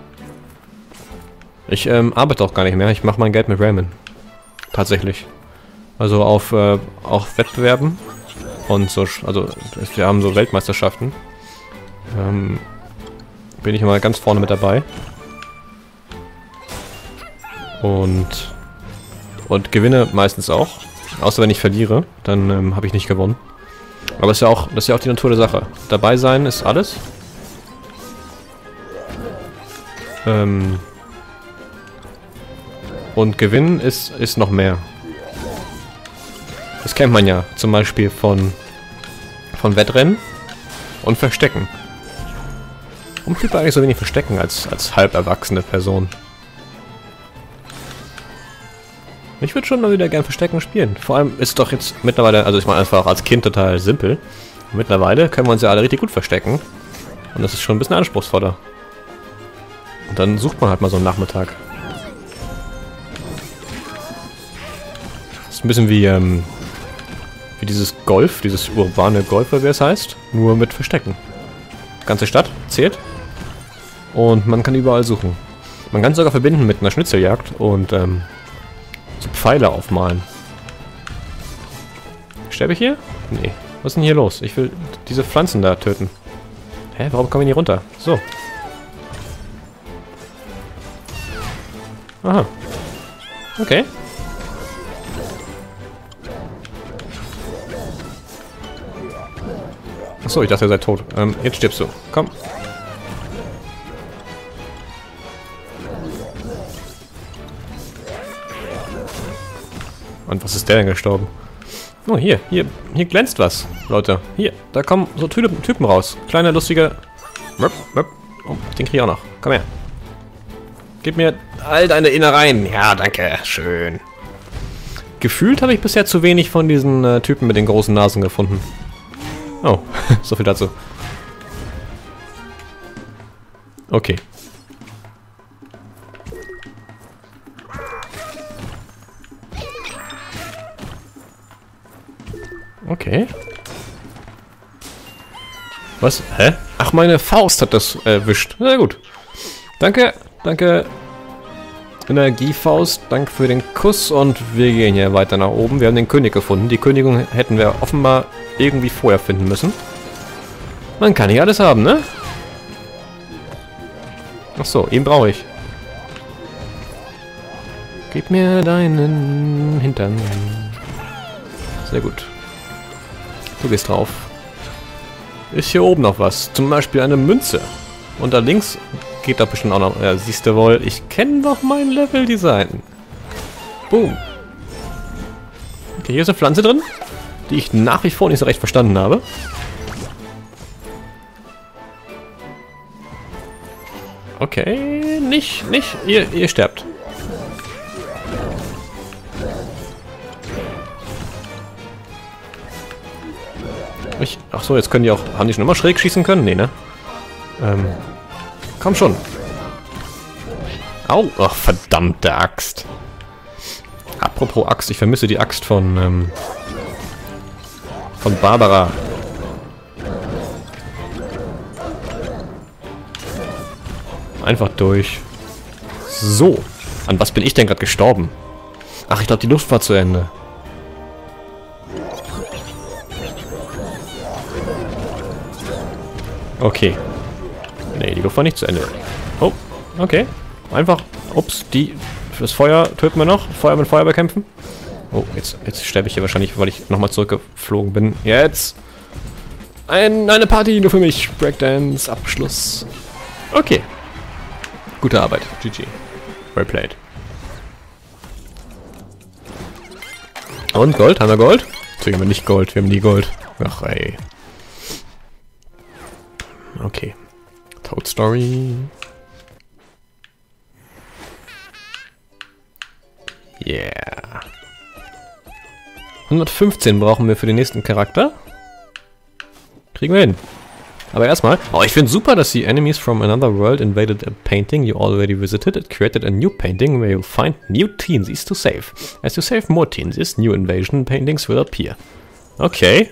Ich arbeite auch gar nicht mehr. Ich mache mein Geld mit Rayman. Tatsächlich. Also auf Wettbewerben. Und so, also wir haben so Weltmeisterschaften. Bin ich immer ganz vorne mit dabei. Und gewinne meistens auch. Außer wenn ich verliere, dann habe ich nicht gewonnen. Aber das ist ja auch die Natur der Sache. Dabei sein ist alles. Und gewinnen ist noch mehr. Das kennt man ja zum Beispiel von Wettrennen und Verstecken. Warum spielt man eigentlich so wenig Verstecken als halb erwachsene Person? Ich würde schon mal wieder gern Verstecken spielen. Vor allem ist doch jetzt mittlerweile, also ich meine einfach auch als Kind total simpel. Mittlerweile können wir uns ja alle richtig gut verstecken. Und das ist schon ein bisschen anspruchsvoller. Und dann sucht man halt mal so einen Nachmittag. Das ist ein bisschen wie dieses Golf, dieses urbane Golf, wie es heißt. Nur mit Verstecken. Ganze Stadt zählt. Und man kann überall suchen. Man kann es sogar verbinden mit einer Schnitzeljagd und so Pfeile aufmalen. Sterbe ich hier? Nee. Was ist denn hier los? Ich will diese Pflanzen da töten. Hä? Warum kommen wir nicht runter? So. Aha. Okay. Achso, ich dachte, ihr seid tot. Jetzt stirbst du. Komm. Und was ist der denn gestorben? Oh, hier glänzt was, Leute. Hier, da kommen so Typen raus. Kleine, lustige... Oh, den krieg ich auch noch. Komm her. Gib mir all deine Innereien. Ja, danke. Schön. Gefühlt habe ich bisher zu wenig von diesen Typen mit den großen Nasen gefunden. Oh, so viel dazu. Okay. Okay. Was? Hä? Ach, meine Faust hat das erwischt. Na gut. Danke, danke. Energiefaust, danke für den Kuss und wir gehen hier weiter nach oben. Wir haben den König gefunden. Die Königin hätten wir offenbar irgendwie vorher finden müssen. Man kann nicht alles haben, ne? Ach so, ihn brauche ich. Gib mir deinen Hintern. Sehr gut. Du gehst drauf. Ist hier oben noch was? Zum Beispiel eine Münze. Und da links geht da bestimmt auch noch... Ja, siehst du wohl, ich kenne doch mein Level-Design. Boom. Okay, hier ist eine Pflanze drin, die ich nach wie vor nicht so recht verstanden habe. Okay, nicht, ihr sterbt. Ach so, jetzt können die auch... Haben die schon immer schräg schießen können? Nee, ne? Komm schon. Au, ach, verdammte Axt. Apropos Axt, ich vermisse die Axt von Barbara. Einfach durch. So. An was bin ich denn gerade gestorben? Ach, ich glaube, die Luft war zu Ende. Okay. Nee, die Luft war nicht zu Ende. Oh, okay. Einfach, ups, fürs Feuer töten wir noch. Feuer mit Feuer bekämpfen. Oh, jetzt sterbe ich hier wahrscheinlich, weil ich nochmal zurückgeflogen bin. Jetzt! Eine Party nur für mich. Breakdance, Abschluss. Okay. Gute Arbeit. GG. Well played. Und Gold? Haben wir Gold? Natürlich haben wir nicht Gold. Wir haben nie Gold. Ach ey. Okay. Toad Story. Yeah. 115 brauchen wir für den nächsten Charakter. Kriegen wir hin. Aber erstmal... Oh, ich finde super, dass die Enemies from another world invaded a painting you already visited. It created a new painting where you'll find new teens to save. As you save more teens, new invasion paintings will appear. Okay.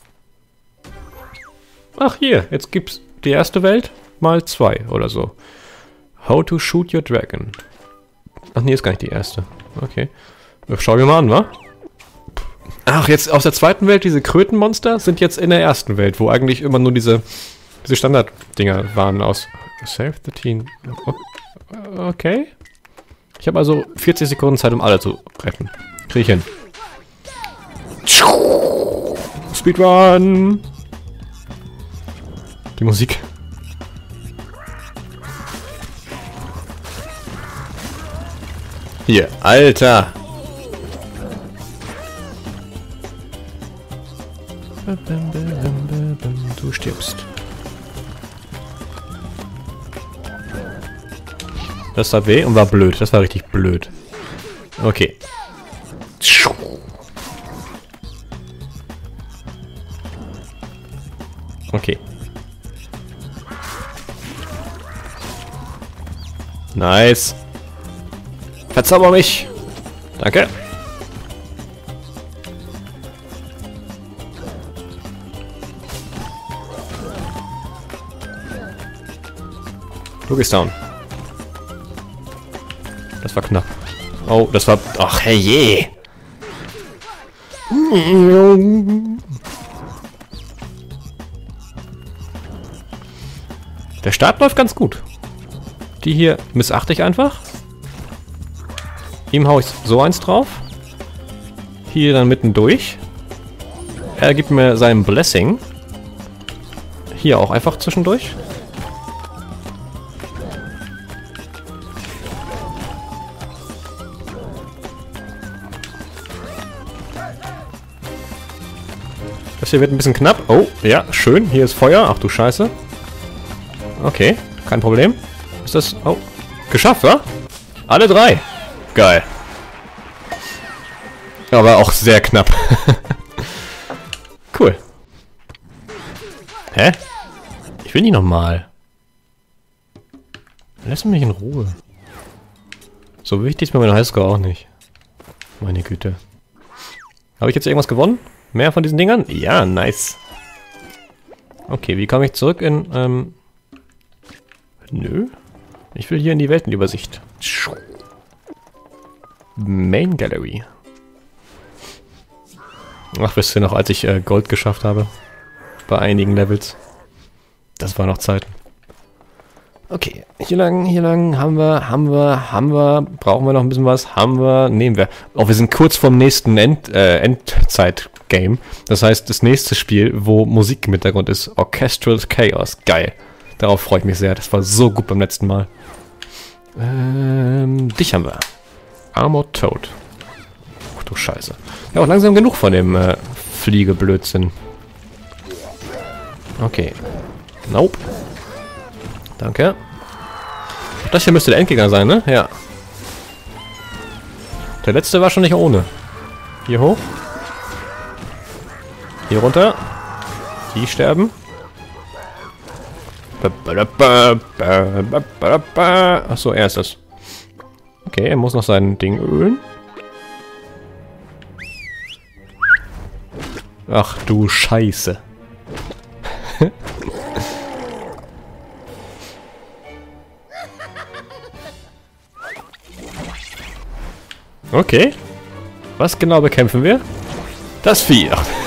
Ach hier, jetzt gibt's die erste Welt mal 2 oder so. How to shoot your dragon. Ach nee, ist gar nicht die erste. Okay. Schauen wir mal an, wa? Ach, jetzt aus der zweiten Welt, diese Krötenmonster sind jetzt in der ersten Welt, wo eigentlich immer nur diese Standard-Dinger waren aus... Save the teen. Okay. Ich habe also 40 Sekunden Zeit, um alle zu retten. Krieg ich hin. Speedrun! Die Musik. Hier, Alter! Du stirbst. Das tat weh und war blöd. Das war richtig blöd. Okay. Okay. Nice. Verzauber mich. Danke. Du gehst down. Das war knapp. Oh, das war... Ach, herrje! Der Start läuft ganz gut. Die hier missachte ich einfach. Ihm hau ich so eins drauf. Hier dann mitten durch. Er gibt mir sein Blessing. Hier auch einfach zwischendurch. Das hier wird ein bisschen knapp. Oh, ja, schön. Hier ist Feuer. Ach du Scheiße. Okay, kein Problem. Ist das... Oh, geschafft, wa? Alle drei. Geil. Aber auch sehr knapp. Cool. Hä? Ich will nicht nochmal. Lass mich in Ruhe. So wichtig ist mir mein Highscore auch nicht. Meine Güte. Habe ich jetzt irgendwas gewonnen? Mehr von diesen Dingern? Ja, nice. Okay, wie komme ich zurück in, Nö. Ich will hier in die Weltenübersicht. Main Gallery. Ach, wisst ihr noch, als ich Gold geschafft habe? Bei einigen Levels. Das war noch Zeiten. Okay, hier lang, haben wir, brauchen wir noch ein bisschen was, nehmen wir. Oh, wir sind kurz vorm nächsten Endzeit-Game. Das heißt, das nächste Spiel, wo Musik im Hintergrund ist, Orchestral Chaos. Geil. Darauf freue ich mich sehr, das war so gut beim letzten Mal. Dich haben wir. Armored Toad. Ach du Scheiße. Ja, auch langsam genug von dem Fliegeblödsinn. Okay. Nope. Danke. Das hier müsste der Endgegner sein, ne? Ja. Der letzte war schon nicht ohne. Hier hoch. Hier runter. Die sterben. Achso, er ist das. Okay, er muss noch sein Ding ölen. Ach du Scheiße. Okay. Was genau bekämpfen wir? Das Vieh.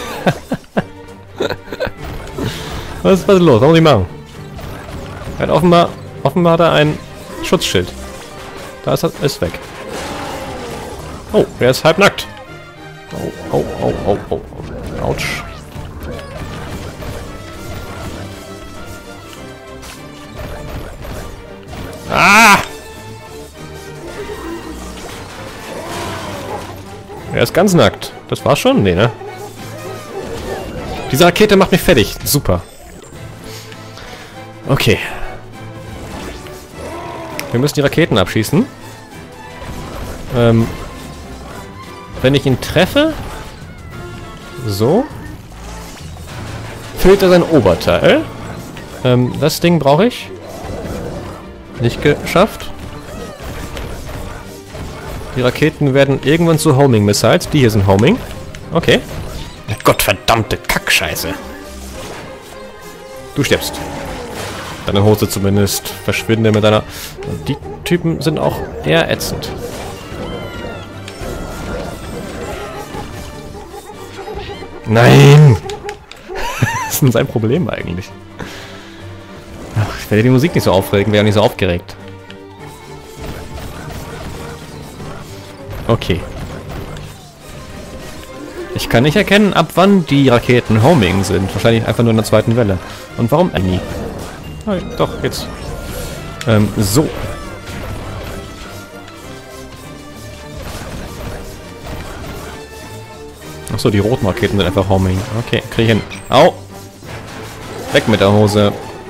Was ist los? Was muss ich machen? Er hat offenbar hat er ein Schutzschild. Da ist er, ist weg. Oh, er ist halbnackt. Oh. Autsch. Ah! Er ist ganz nackt. Das war's schon? Nee, ne? Diese Rakete macht mich fertig. Super. Okay. Wir müssen die Raketen abschießen. Wenn ich ihn treffe... So. Fehlt er sein Oberteil. Das Ding brauche ich. Nicht geschafft. Die Raketen werden irgendwann zu Homing-Missiles. Die hier sind Homing. Okay. Gottverdammte Kackscheiße. Du stirbst. Deine Hose zumindest. Verschwinde mit deiner... Die Typen sind auch eher ätzend. Nein! Was ist denn sein Problem eigentlich? Ach, ich werde die Musik nicht so aufregen, wäre nicht so aufgeregt. Okay. Ich kann nicht erkennen, ab wann die Raketen Homing sind. Wahrscheinlich einfach nur in der zweiten Welle. Und warum nie? Oh, doch, jetzt. So. Achso, die roten Raketen sind einfach Homing. Okay, krieg ich hin. Au! Weg mit der Hose.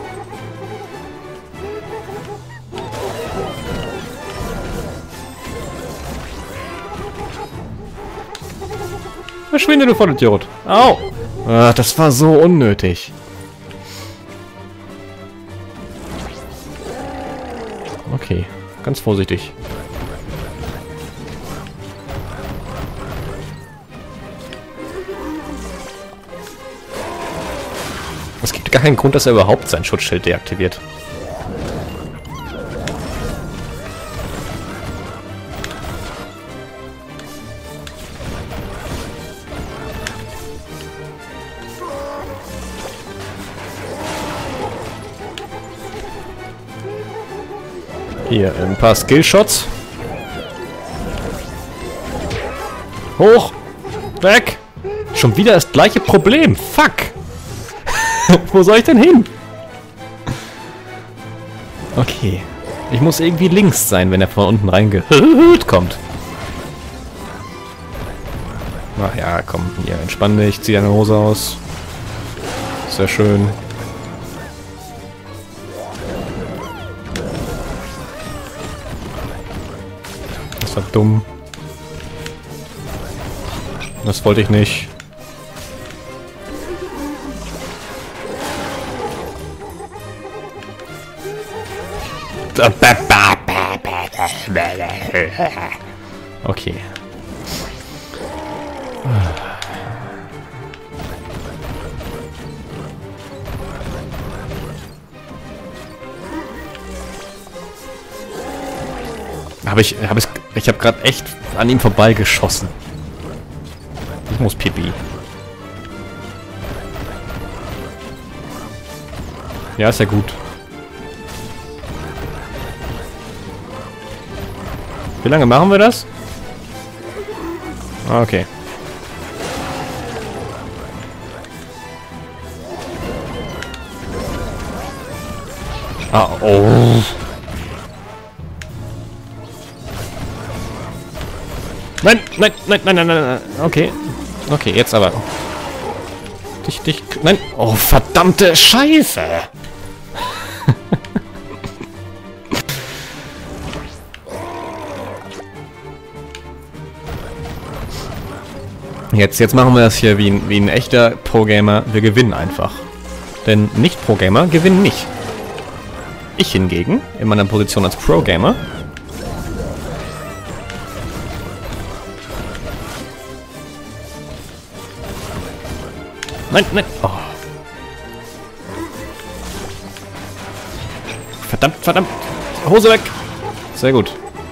Verschwinde, du Vollidiot. Au! Ah, das war so unnötig. Okay, ganz vorsichtig. Es gibt gar keinen Grund, dass er überhaupt sein Schutzschild deaktiviert. Hier, ein paar Skillshots. Hoch! Weg! Schon wieder das gleiche Problem. Fuck! Wo soll ich denn hin? Okay. Ich muss irgendwie links sein, wenn er von unten reingehüllt kommt. Ach ja, komm, hier, entspann dich, zieh deine Hose aus. Sehr schön. Das war dumm. Das wollte ich nicht. Okay. Ich habe gerade echt an ihm vorbeigeschossen. Ich muss pipi. Ja, ist ja gut. Wie lange machen wir das? Okay. Ah, oh. Nein, nein, nein, nein, nein, nein. Okay. Okay, jetzt aber. Dich. Nein. Oh, verdammte Scheiße. Jetzt machen wir das hier wie ein echter Pro-Gamer. Wir gewinnen einfach. Denn Nicht-Pro-Gamer gewinnen nicht. Ich hingegen, in meiner Position als Pro-Gamer, nein, nein. Oh. Verdammt, verdammt. Hose weg. Sehr gut.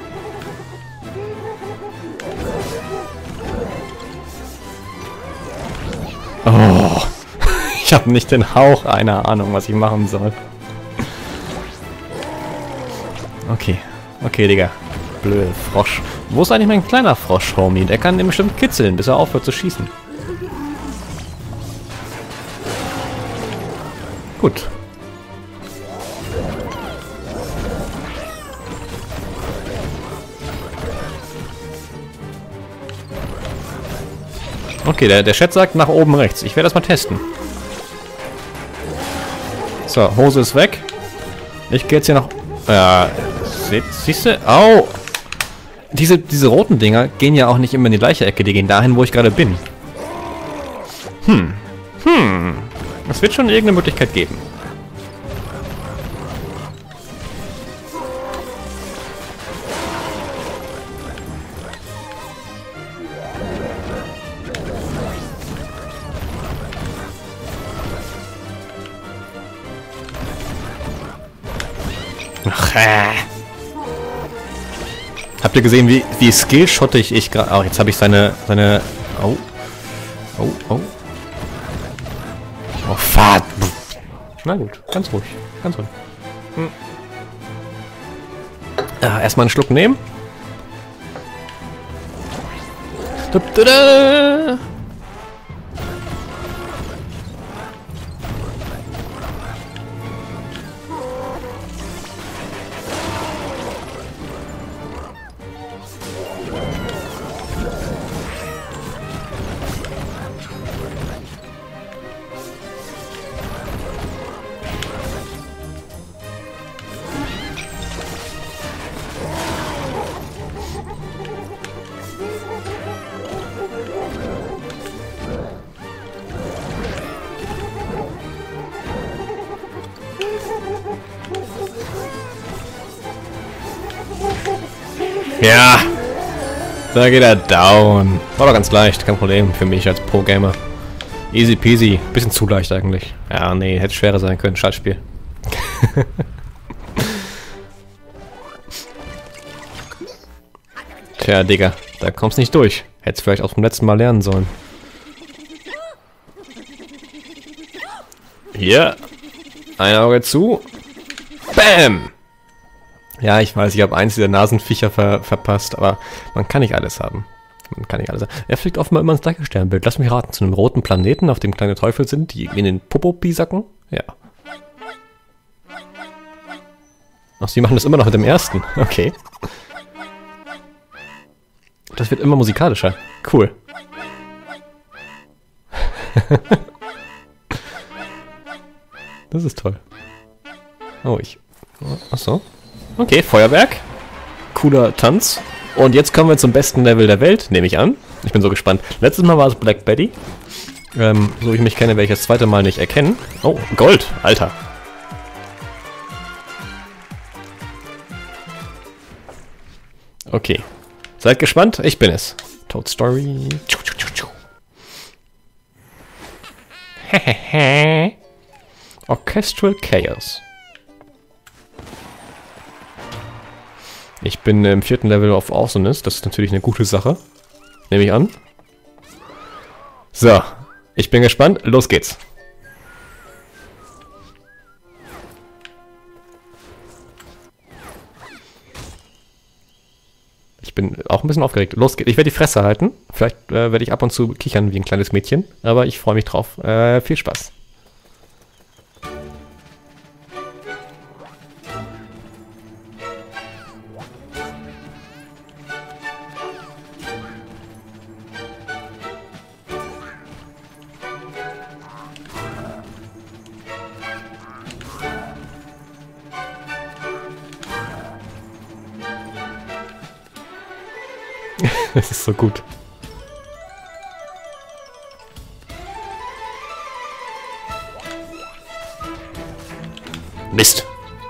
Oh. Ich habe nicht den Hauch einer Ahnung, was ich machen soll. Okay. Okay, Digga. Blöde Frosch. Wo ist eigentlich mein kleiner Frosch, Homie? Der kann den bestimmt kitzeln, bis er aufhört zu schießen. Gut. Okay, der Chat sagt nach oben rechts. Ich werde das mal testen. So, Hose ist weg. Ich gehe jetzt hier noch... Ja, siehst du? Au! Diese roten Dinger gehen ja auch nicht immer in die gleiche Ecke. Die gehen dahin, wo ich gerade bin. Es wird schon irgendeine Möglichkeit geben. Ach, Habt ihr gesehen, wie skillshottig ich gerade... Oh, jetzt habe ich seine... Oh. Oh. Oh, Fahrt. Na gut, ganz ruhig. Ganz ruhig. Ja, erstmal einen Schluck nehmen. Ja, da geht er down. War doch ganz leicht, kein Problem für mich als Pro-Gamer. Easy peasy, bisschen zu leicht eigentlich. Ja, nee, hätte schwerer sein können, Schaltspiel. Tja, Digga, da kommst nicht durch. Hättest vielleicht auch vom letzten Mal lernen sollen. Hier, ein Auge zu. Bam! Ja, ich weiß, ich habe eins dieser Nasenviecher verpasst, aber man kann nicht alles haben. Man kann nicht alles haben. Er fliegt offenbar immer ins gleiche Sternbild. Lass mich raten, zu einem roten Planeten, auf dem kleine Teufel sind, die in den Popo pisacken? Ja. Ach, sie machen das immer noch mit dem ersten. Okay. Das wird immer musikalischer. Cool. Das ist toll. Oh, Achso. Okay, Feuerwerk. Cooler Tanz. Und jetzt kommen wir zum besten Level der Welt, nehme ich an. Ich bin so gespannt. Letztes Mal war es Black Betty. So ich mich kenne, werde ich das zweite Mal nicht erkennen. Oh, Gold, Alter. Okay. Seid gespannt, ich bin es. Toad Story. Orchestral Chaos. Ich bin im 4. Level of Awesomeness. Das ist natürlich eine gute Sache. Nehme ich an. So. Ich bin gespannt. Los geht's. Ich bin auch ein bisschen aufgeregt. Los geht's. Ich werde die Fresse halten. Vielleicht werde ich ab und zu kichern wie ein kleines Mädchen. Aber ich freue mich drauf. Viel Spaß. Das ist so gut. Mist.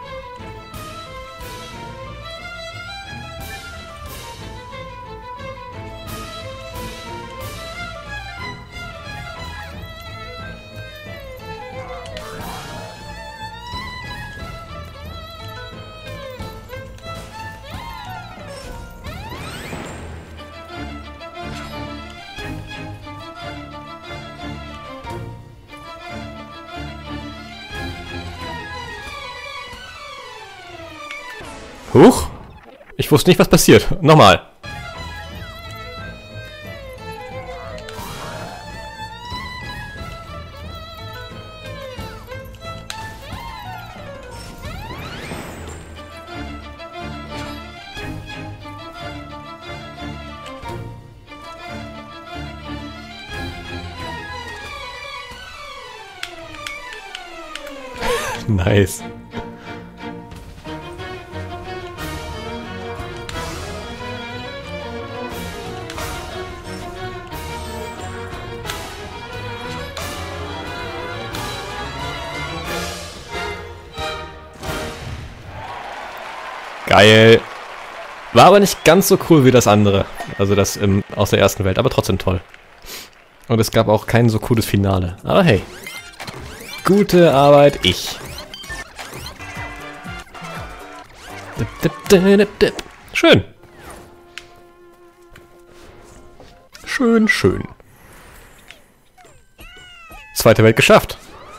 Huch! Ich wusste nicht, was passiert. Nochmal. Nice. Geil. War aber nicht ganz so cool wie das andere. Also das aus der ersten Welt, aber trotzdem toll. Und es gab auch kein so cooles Finale. Aber hey. Gute Arbeit, ich. Schön. Schön, schön. Zweite Welt geschafft.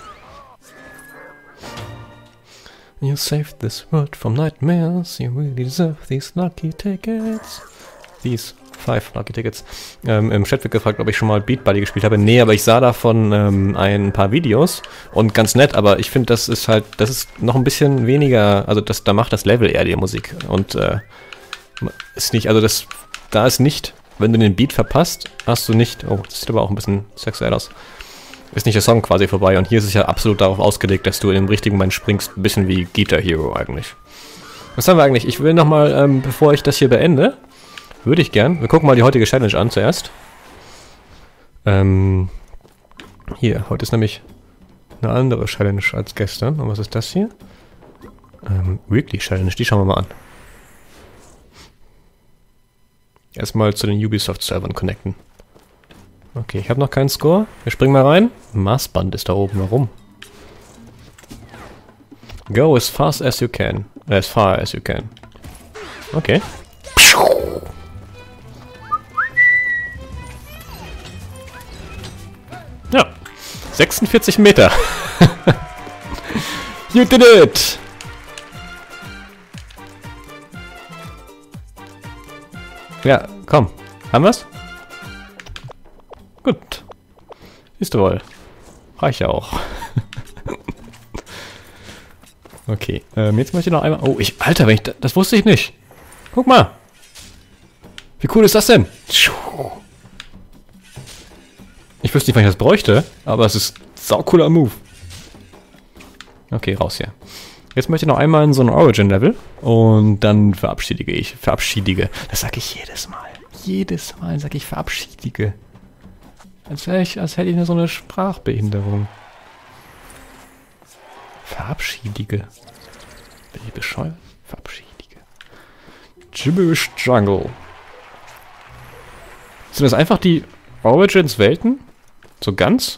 You saved this world from nightmares. You really deserve these lucky tickets. These 5 lucky tickets. Im Chat wird gefragt, ob ich schon mal Beat Buddy gespielt habe. Nee, aber ich sah davon ein paar Videos und ganz nett, aber ich finde, das ist noch ein bisschen weniger, also da macht das Level eher die Musik und ist nicht, also da ist nicht, wenn du den Beat verpasst, hast du nicht, oh, das sieht aber auch ein bisschen sexuell aus. Ist nicht der Song quasi vorbei und hier ist es ja absolut darauf ausgelegt, dass du in dem richtigen Moment springst, ein bisschen wie Guitar Hero eigentlich. Was haben wir eigentlich? Ich will nochmal, bevor ich das hier beende, würde ich gern, wir gucken mal die heutige Challenge an zuerst. Hier, heute ist nämlich eine andere Challenge als gestern. Und was ist das hier? Weekly Challenge, die schauen wir mal an. Erstmal zu den Ubisoft-Servern connecten. Okay, ich habe noch keinen Score. Wir springen mal rein. Maßband ist da oben. Warum? Go as fast as you can. As far as you can. Okay. Ja. 46 Meter. You did it! Ja, komm. Haben wir's? Gut. Siehst du wohl. Reicht ja auch. Okay, jetzt möchte ich noch einmal... Oh, Alter, wenn ich... Das wusste ich nicht. Guck mal. Wie cool ist das denn? Ich wüsste nicht, wann ich das bräuchte, aber es ist ein saucooler Move. Okay, raus hier. Jetzt möchte ich noch einmal in so ein Origin-Level und dann verabschiedige ich. Verabschiedige. Das sage ich jedes Mal. Jedes Mal sage ich verabschiedige. Als hätte ich so eine Sprachbehinderung. Verabschiedige. Bin ich bescheuert? Verabschiedige. Gibberish Jungle. Sind das einfach die Origins-Welten? So ganz?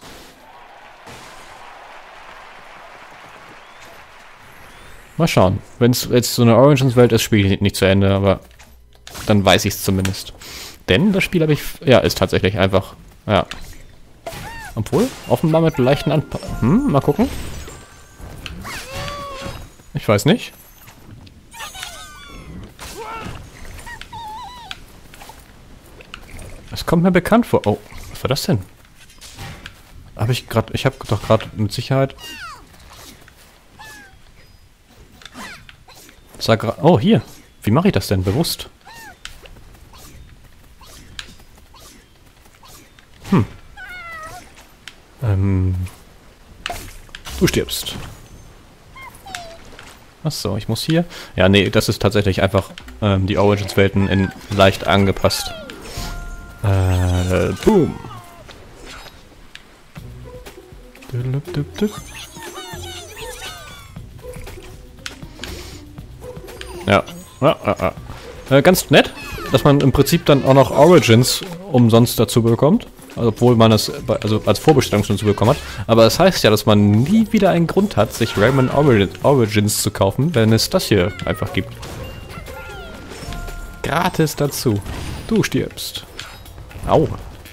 Mal schauen. Wenn es jetzt so eine Origins-Welt ist, spiele ich nicht zu Ende, aber dann weiß ich es zumindest. Denn das Spiel habe ich... Ja, ist tatsächlich einfach... Ja. Obwohl, offenbar mit leichten Anpassungen. Mal gucken. Ich weiß nicht. Es kommt mir bekannt vor. Oh, was war das denn? Ich habe doch gerade mit Sicherheit... Oh, hier. Wie mache ich das denn bewusst? Du stirbst. Achso, ich muss hier... Ja, nee, das ist tatsächlich einfach die Origins-Welten in leicht angepasst. Boom. Ja. Ganz nett, dass man im Prinzip dann auch noch Origins umsonst dazu bekommt. Also, obwohl man es als Vorbestellung schon dazu bekommen hat. Aber das heißt ja, dass man nie wieder einen Grund hat, sich Rayman Origins zu kaufen, wenn es das hier einfach gibt. Gratis dazu. Du stirbst. Au.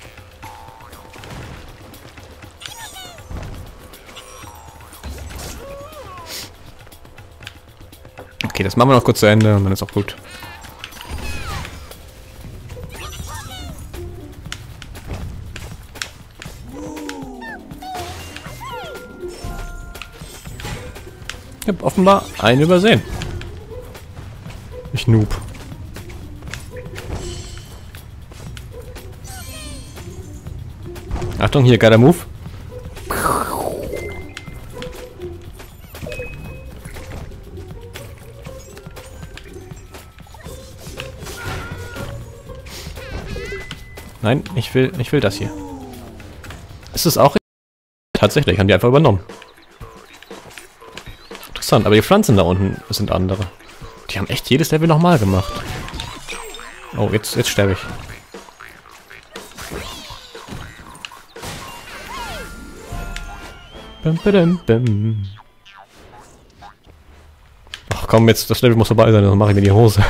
Okay, das machen wir noch kurz zu Ende und dann ist auch gut. Ich habe offenbar einen übersehen. Ich Noob. Achtung, hier, geiler Move. Nein, ich will das hier. Ist es auch... Tatsächlich, haben die einfach übernommen. Interessant, aber die Pflanzen da unten sind andere. Die haben echt jedes Level nochmal gemacht. Oh, jetzt sterbe ich. Ach komm, jetzt, das Level muss vorbei sein, dann mache ich mir die Hose.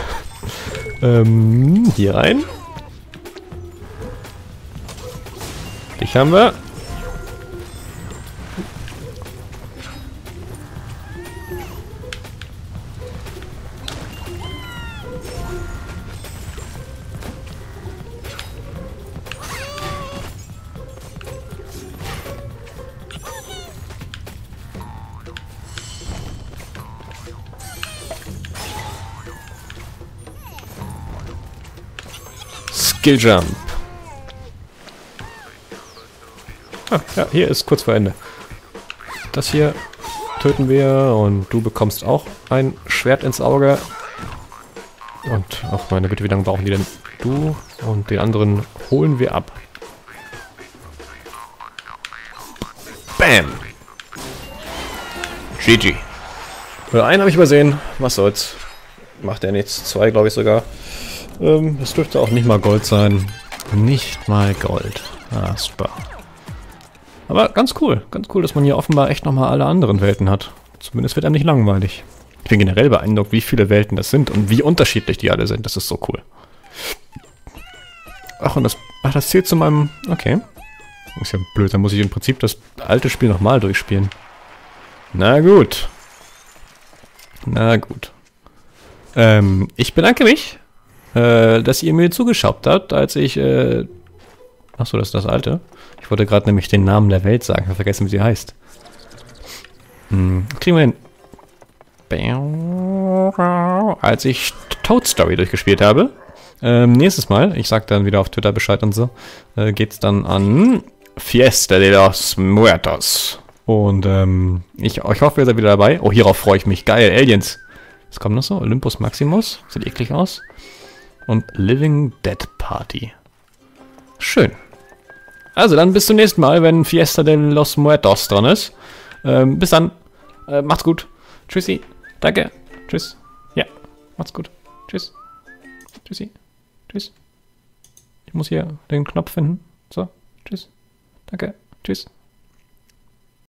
Hier rein. Dich haben wir. Skill Jump. Ah, ja, hier ist kurz vor Ende. Das hier töten wir und du bekommst auch ein Schwert ins Auge. Und, ach meine Güte, wie lange brauchen die denn? Du und den anderen holen wir ab. Bam! GG. Einen habe ich übersehen. Was soll's. Macht er nichts. Zwei, glaube ich sogar. Es dürfte auch nicht mal Gold sein. Nicht mal Gold. Ah, super. Aber ganz cool, dass man hier offenbar echt nochmal alle anderen Welten hat. Zumindest wird einem nicht langweilig. Ich bin generell beeindruckt, wie viele Welten das sind und wie unterschiedlich die alle sind. Das ist so cool. Ach, und das zählt zu meinem... Okay. Ist ja blöd, dann muss ich im Prinzip das alte Spiel nochmal durchspielen. Na gut. Na gut. Ich bedanke mich dass ihr mir zugeschaut habt, als ich, achso, das ist das alte. Ich wollte gerade nämlich den Namen der Welt sagen, ich habe vergessen, wie sie heißt. Kriegen wir hin. Als ich Toad Story durchgespielt habe. Nächstes Mal, ich sag dann wieder auf Twitter Bescheid und so, geht's dann an Fiesta de los Muertos. Und ich hoffe, ihr seid wieder dabei. Oh, hierauf freue ich mich. Geil, Aliens. Was kommt noch so? Olympus Maximus. Sieht eklig aus. Und Living Dead Party. Schön. Also dann bis zum nächsten Mal, wenn Fiesta de los Muertos dran ist. Bis dann. Macht's gut. Tschüssi. Danke. Tschüss. Ja, macht's gut. Tschüss. Tschüssi. Tschüss. Ich muss hier den Knopf finden. So. Tschüss. Danke. Tschüss.